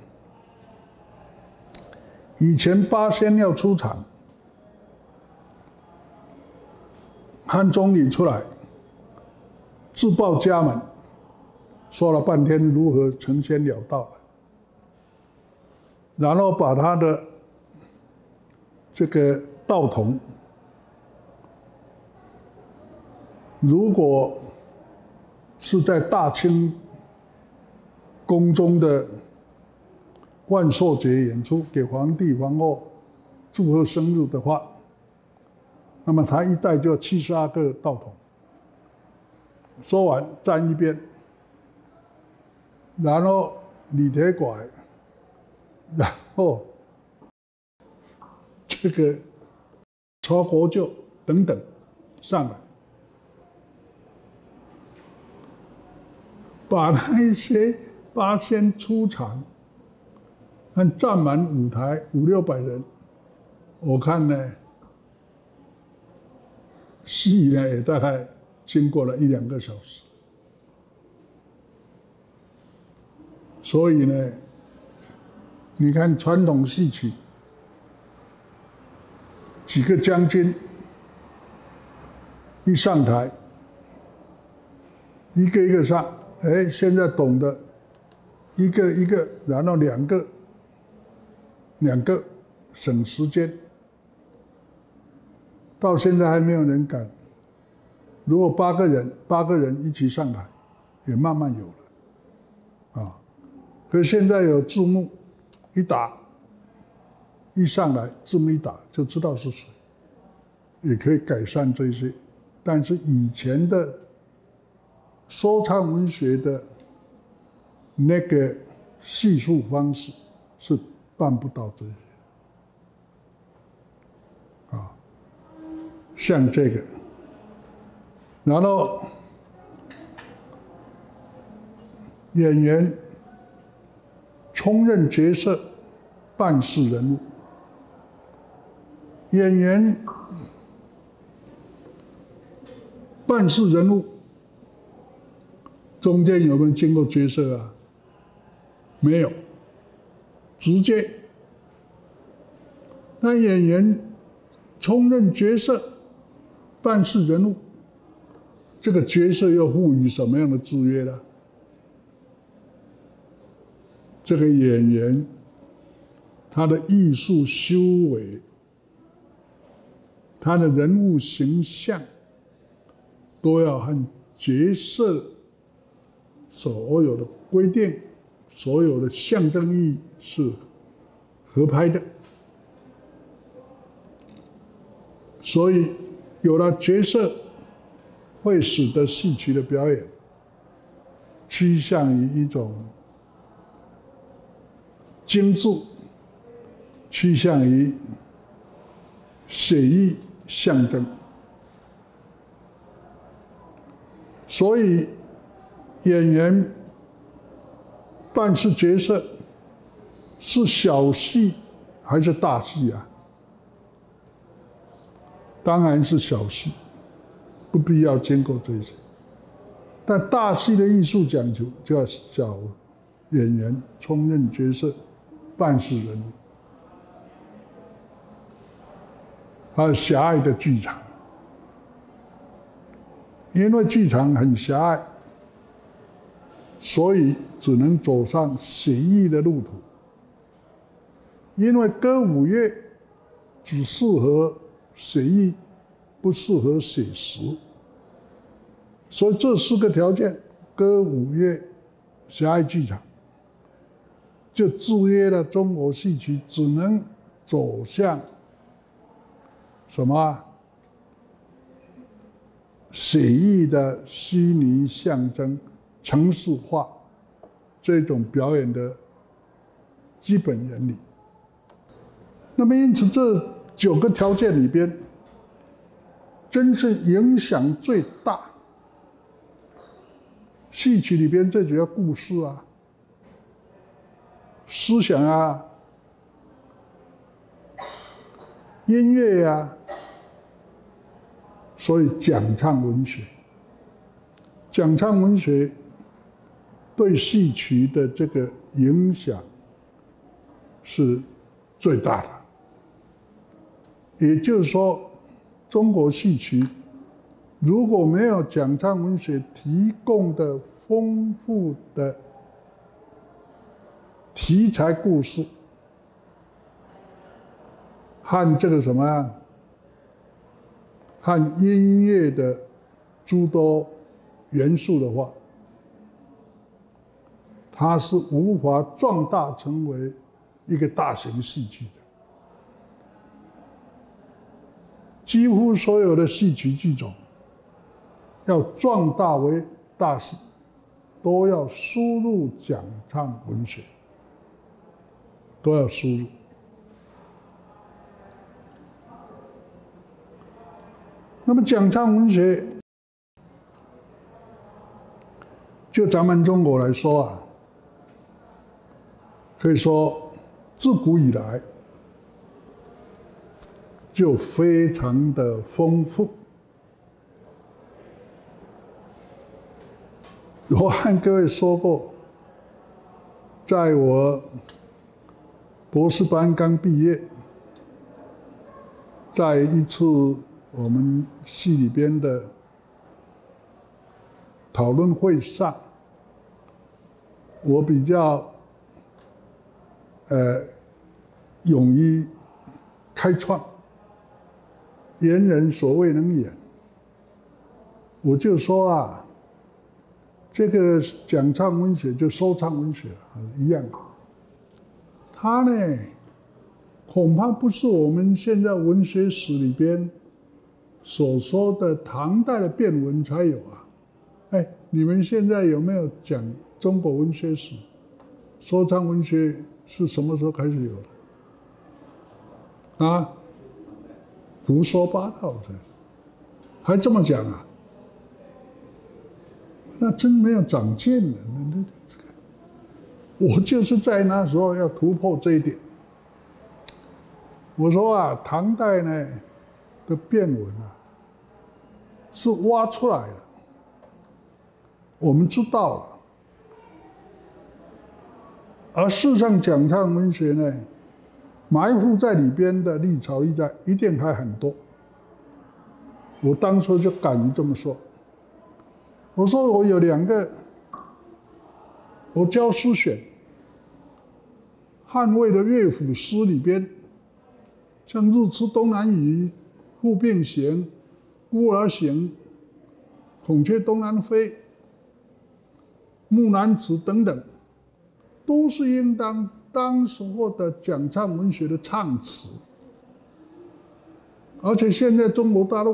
以前八仙要出场，汉钟离出来自报家门，说了半天如何成仙了道。然后把他的这个道童，如果是在大清宫中的万寿节演出，给皇帝皇后祝贺生日的话，那么他一带就七十二个道童。说完站一边，然后李铁拐。然后，这个曹国舅等等上来，把那些八仙出场，看站满舞台五六百人，我看呢，戏呢也大概经过了一两个小时，所以呢。你看传统戏曲，几个将军一上台，一个一个上，哎，现在懂得一个一个，然后两个，两个省时间。到现在还没有人敢。如果八个人，八个人一起上台，也慢慢有了，啊，可是现在有字幕。一打，一上来字幕一打就知道是谁，也可以改善这些。但是以前的说唱文学的那个叙述方式是办不到这些啊，像这个，然后演员充任角色，扮饰人物。演员扮饰人物，中间有没有经过角色啊？没有，直接。那演员充任角色，扮饰人物，这个角色又赋予什么样的制约呢？这个演员他的艺术修为，他的人物形象，都要和角色所有的规定、所有的象征意义是合拍的。所以有了角色，会使得戏曲的表演趋向于一种精致，趋向于写意象征。所以演员扮饰角色是小戏还是大戏啊？当然是小戏，不必要经过这些。但大戏的艺术讲究，就要小演员充任角色，扮饰人物。还有狭隘的剧场，因为剧场很狭隘，所以只能走上写意的路途。因为歌舞乐只适合写意，不适合写实，所以这四个条件，歌舞乐、狭隘剧场，就制约了中国戏曲只能走向什么啊？写意的虚拟象征、程式化这种表演的基本原理。那么，因此这九个条件里边，真是影响最大。戏曲里边最主要故事啊、思想啊、音乐啊，所以讲唱文学，讲唱文学对戏曲的这个影响是最大的。也就是说，中国戏曲如果没有讲唱文学提供的丰富的题材故事和这个什么啊，和音乐的诸多元素的话，它是无法壮大成为一个大型戏剧的。几乎所有的戏曲剧种要壮大为大戏，都要输入讲唱文学，都要输入。那么讲唱文学，就咱们中国来说啊，可以说自古以来就非常的丰富。我和各位说过，在我博士班刚毕业，在一次我们系里边的讨论会上，我比较呃勇于开创，言人所未能言。我就说啊，这个讲唱文学就说唱文学啊一样，它呢恐怕不是我们现在文学史里边所说的唐代的变文才有啊。哎，你们现在有没有讲中国文学史？说唱文学是什么时候开始有的？啊，胡说八道的，还这么讲啊？那真没有长进了。 我就是在那时候要突破这一点。我说啊，唐代呢的变文啊，是挖出来的，我们知道了。而事实上，讲唱文学呢，埋伏在里边的历朝历代一定还很多。我当初就敢于这么说。我说我有两个，我教诗选，汉魏的乐府诗里边，像《日出东南雨》《户病行》《孤儿行》《孔雀东南飞》《木兰辞》等等，都是应当当时候的讲唱文学的唱词。而且现在中国大陆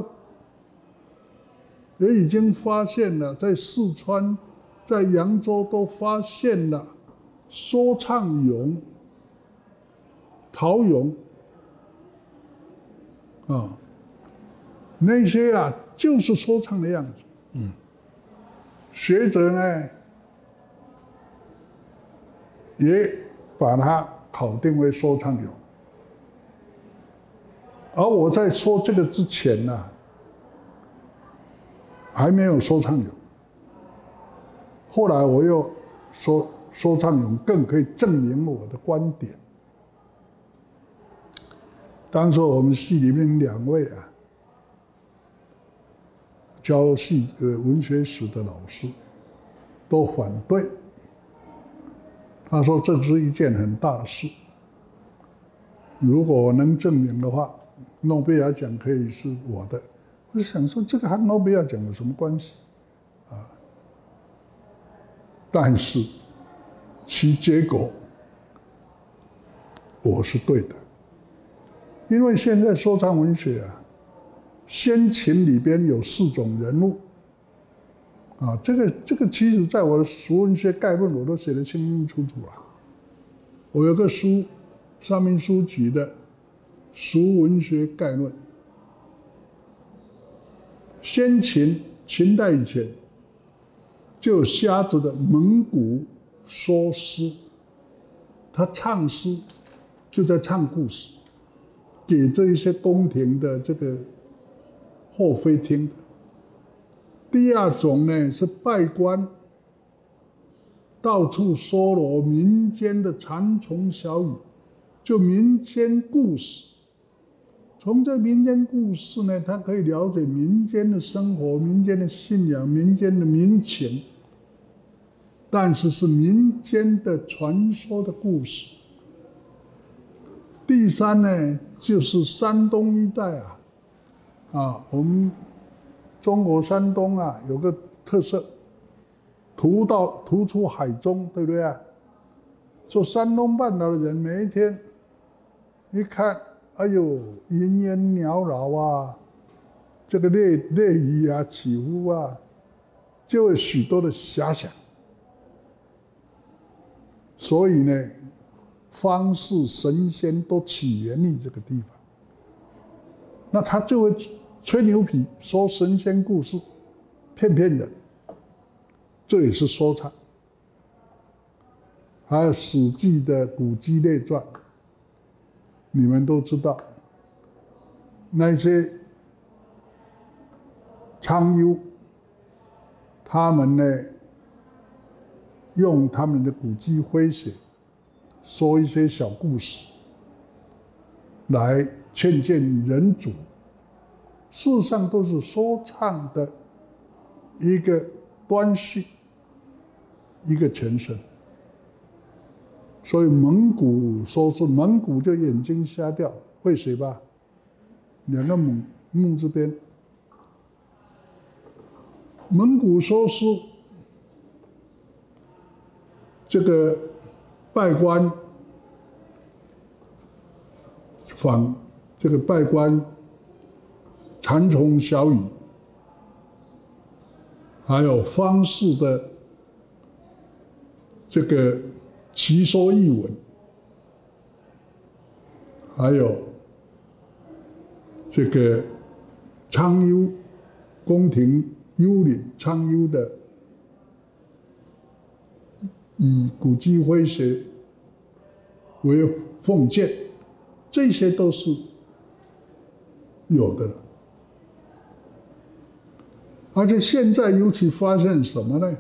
也已经发现了，在四川、在扬州都发现了说唱俑、陶俑啊，那些啊就是说唱的样子。嗯，学者呢也把它考定为说唱俑。而我在说这个之前呢、啊，还没有说唱俑。后来我又说说唱俑更可以证明我的观点。当时我们系里面两位啊，教系呃文学史的老师都反对。他说这是一件很大的事，如果我能证明的话，诺贝尔奖可以是我的。我就想说，这个和诺贝尔奖有什么关系啊？但是其结果我是对的，因为现在说唱文学啊，先秦里边有四种人物啊，这个这个其实在我的俗文学概论我都写得清清楚楚了。我有个书，上面书籍的《俗文学概论》。先秦秦代以前就有瞎子的蒙古说诗，他唱诗就在唱故事，给这一些宫廷的这个后妃听的。第二种呢是拜官，到处搜罗民间的蚕丛小语，就民间故事。从这民间故事呢，他可以了解民间的生活、民间的信仰、民间的民情，但是是民间的传说的故事。第三呢，就是山东一带啊，啊，我们中国山东啊有个特色，突到突出海中，对不对啊？说山东半岛的人每一天一看，哎呦，云烟缭绕啊，这个泪泪雨啊起伏啊，就有许多的遐想。所以呢，方士神仙都起源于这个地方。那他就会吹牛皮，说神仙故事，骗骗人，这也是说唱。还有《史记》的《古籍列传》，你们都知道，那些昌幽，他们呢，用他们的古籍诙谐，说一些小故事，来劝谏人主。事实上都是说唱的一个端绪，一个前身。所以蒙古说是蒙古就眼睛瞎掉，会写吧？两个木木字边。蒙古说是这个拜官访这个拜官蚕丛小语，还有方士的这个奇说异闻，还有这个昌幽宫廷幽灵昌幽的以古籍徽学为奉鉴，这些都是有的了。而且现在尤其发现什么呢？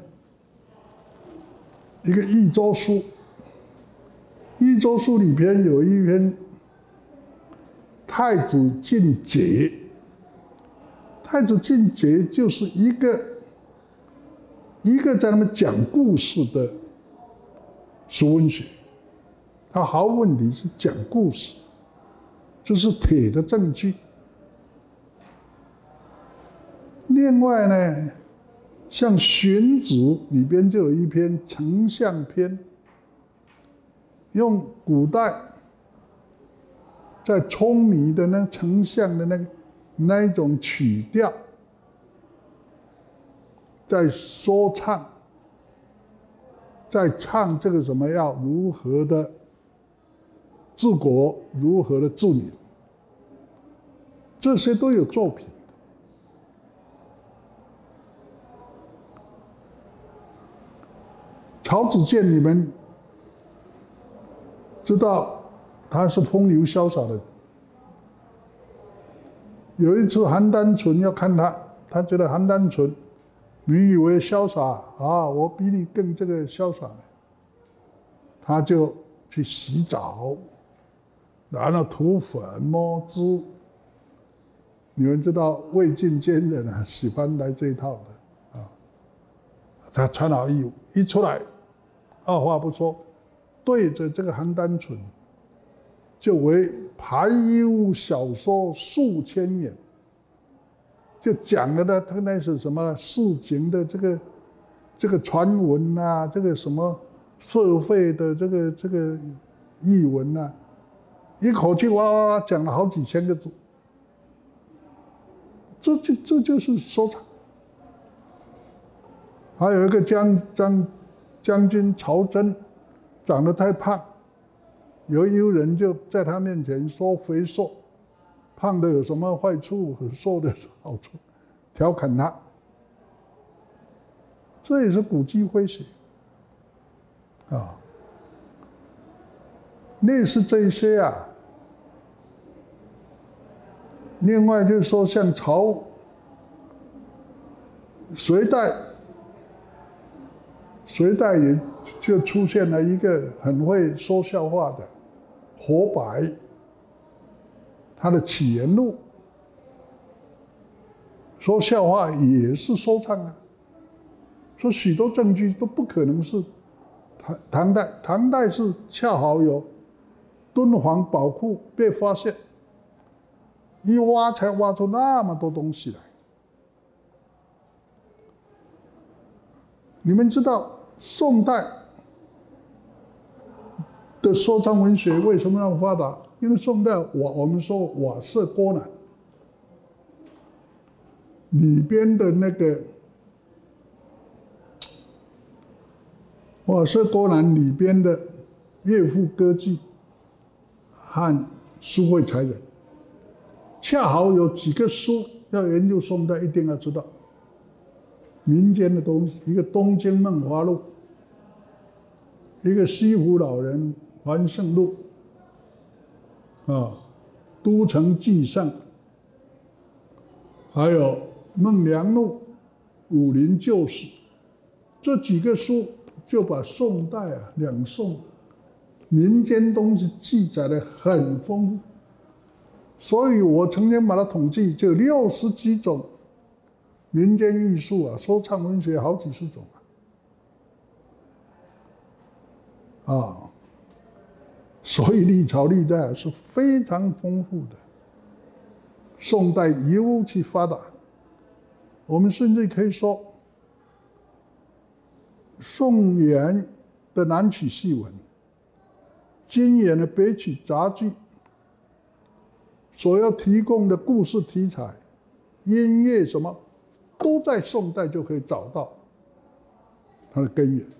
一个《益州书》，《益州书》里边有一篇《太子进节》，太子进节就是一个一个在那边讲故事的俗文学，它毫无问题是讲故事，这是铁的证据。另外呢，像《荀子》里边就有一篇《丞相篇》，用古代在聪明的那丞相的那个那一种曲调，在说唱，在唱这个什么要如何的治国，如何的治民，这些都有作品。曹子建，你们知道他是风流潇洒的人。有一次邯郸淳要看他，他觉得邯郸淳，你以为潇洒啊？我比你更这个潇洒呢。他就去洗澡，然后涂粉末脂。你们知道魏晋奸人啊，喜欢来这一套的啊。他穿好衣服一出来，二话不说，对着这个邯郸淳，就为排忧小说数千言，就讲了呢，他那是什么市井的这个这个传闻啊，这个什么社会的这个这个译文啊，一口气哇哇哇讲了好几千个字，这就这就是收场。还有一个将将将军曹真，长得太胖，有一人就在他面前说肥瘦，胖的有什么坏处，瘦的有什么好处，调侃他。这也是古籍徽学啊。类似这一些啊。另外就是说，像曹隋代。隋代也就出现了一个很会说笑话的活白，他的《启言录》说笑话也是说唱啊，说许多证据都不可能是唐唐代，唐代是恰好有敦煌宝库被发现，一挖才挖出那么多东西来。你们知道宋代的说唱文学为什么那么发达？因为宋代我我们说瓦舍郭南里边的那个瓦舍郭南里边的乐府歌妓和书会才人，恰好有几个书要研究宋代一定要知道。民间的东西，一个《东京梦华录》，一个《西湖老人还圣录》，啊，《都城纪胜》，还有《孟良录》《武林旧史》，这几个书就把宋代啊两宋民间东西记载得很丰富，所以我曾经把它统计，就六十几种。民间艺术啊，说唱文学好几十种啊，啊，所以历朝历代是非常丰富的。宋代尤其发达，我们甚至可以说，宋元的南曲戏文，金元的北曲杂剧，所要提供的故事题材、音乐什么。都在宋代就可以找到它的根源，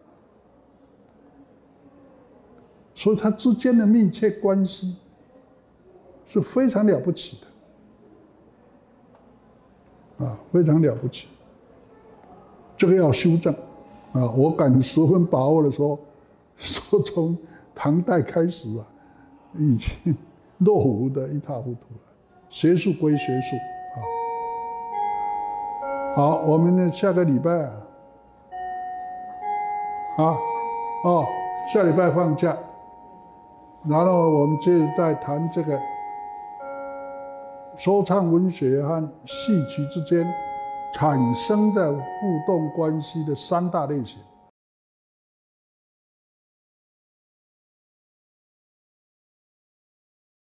所以它之间的密切关系是非常了不起的，啊，非常了不起。这个要修正， 啊，我敢十分把握的说，说从唐代开始啊，已经落伍的一塌糊涂了。学术归学术啊。好，我们呢下个礼拜啊，啊，哦，下礼拜放假，然后我们接着再谈这个说唱文学和戏曲之间产生的互动关系的三大类型。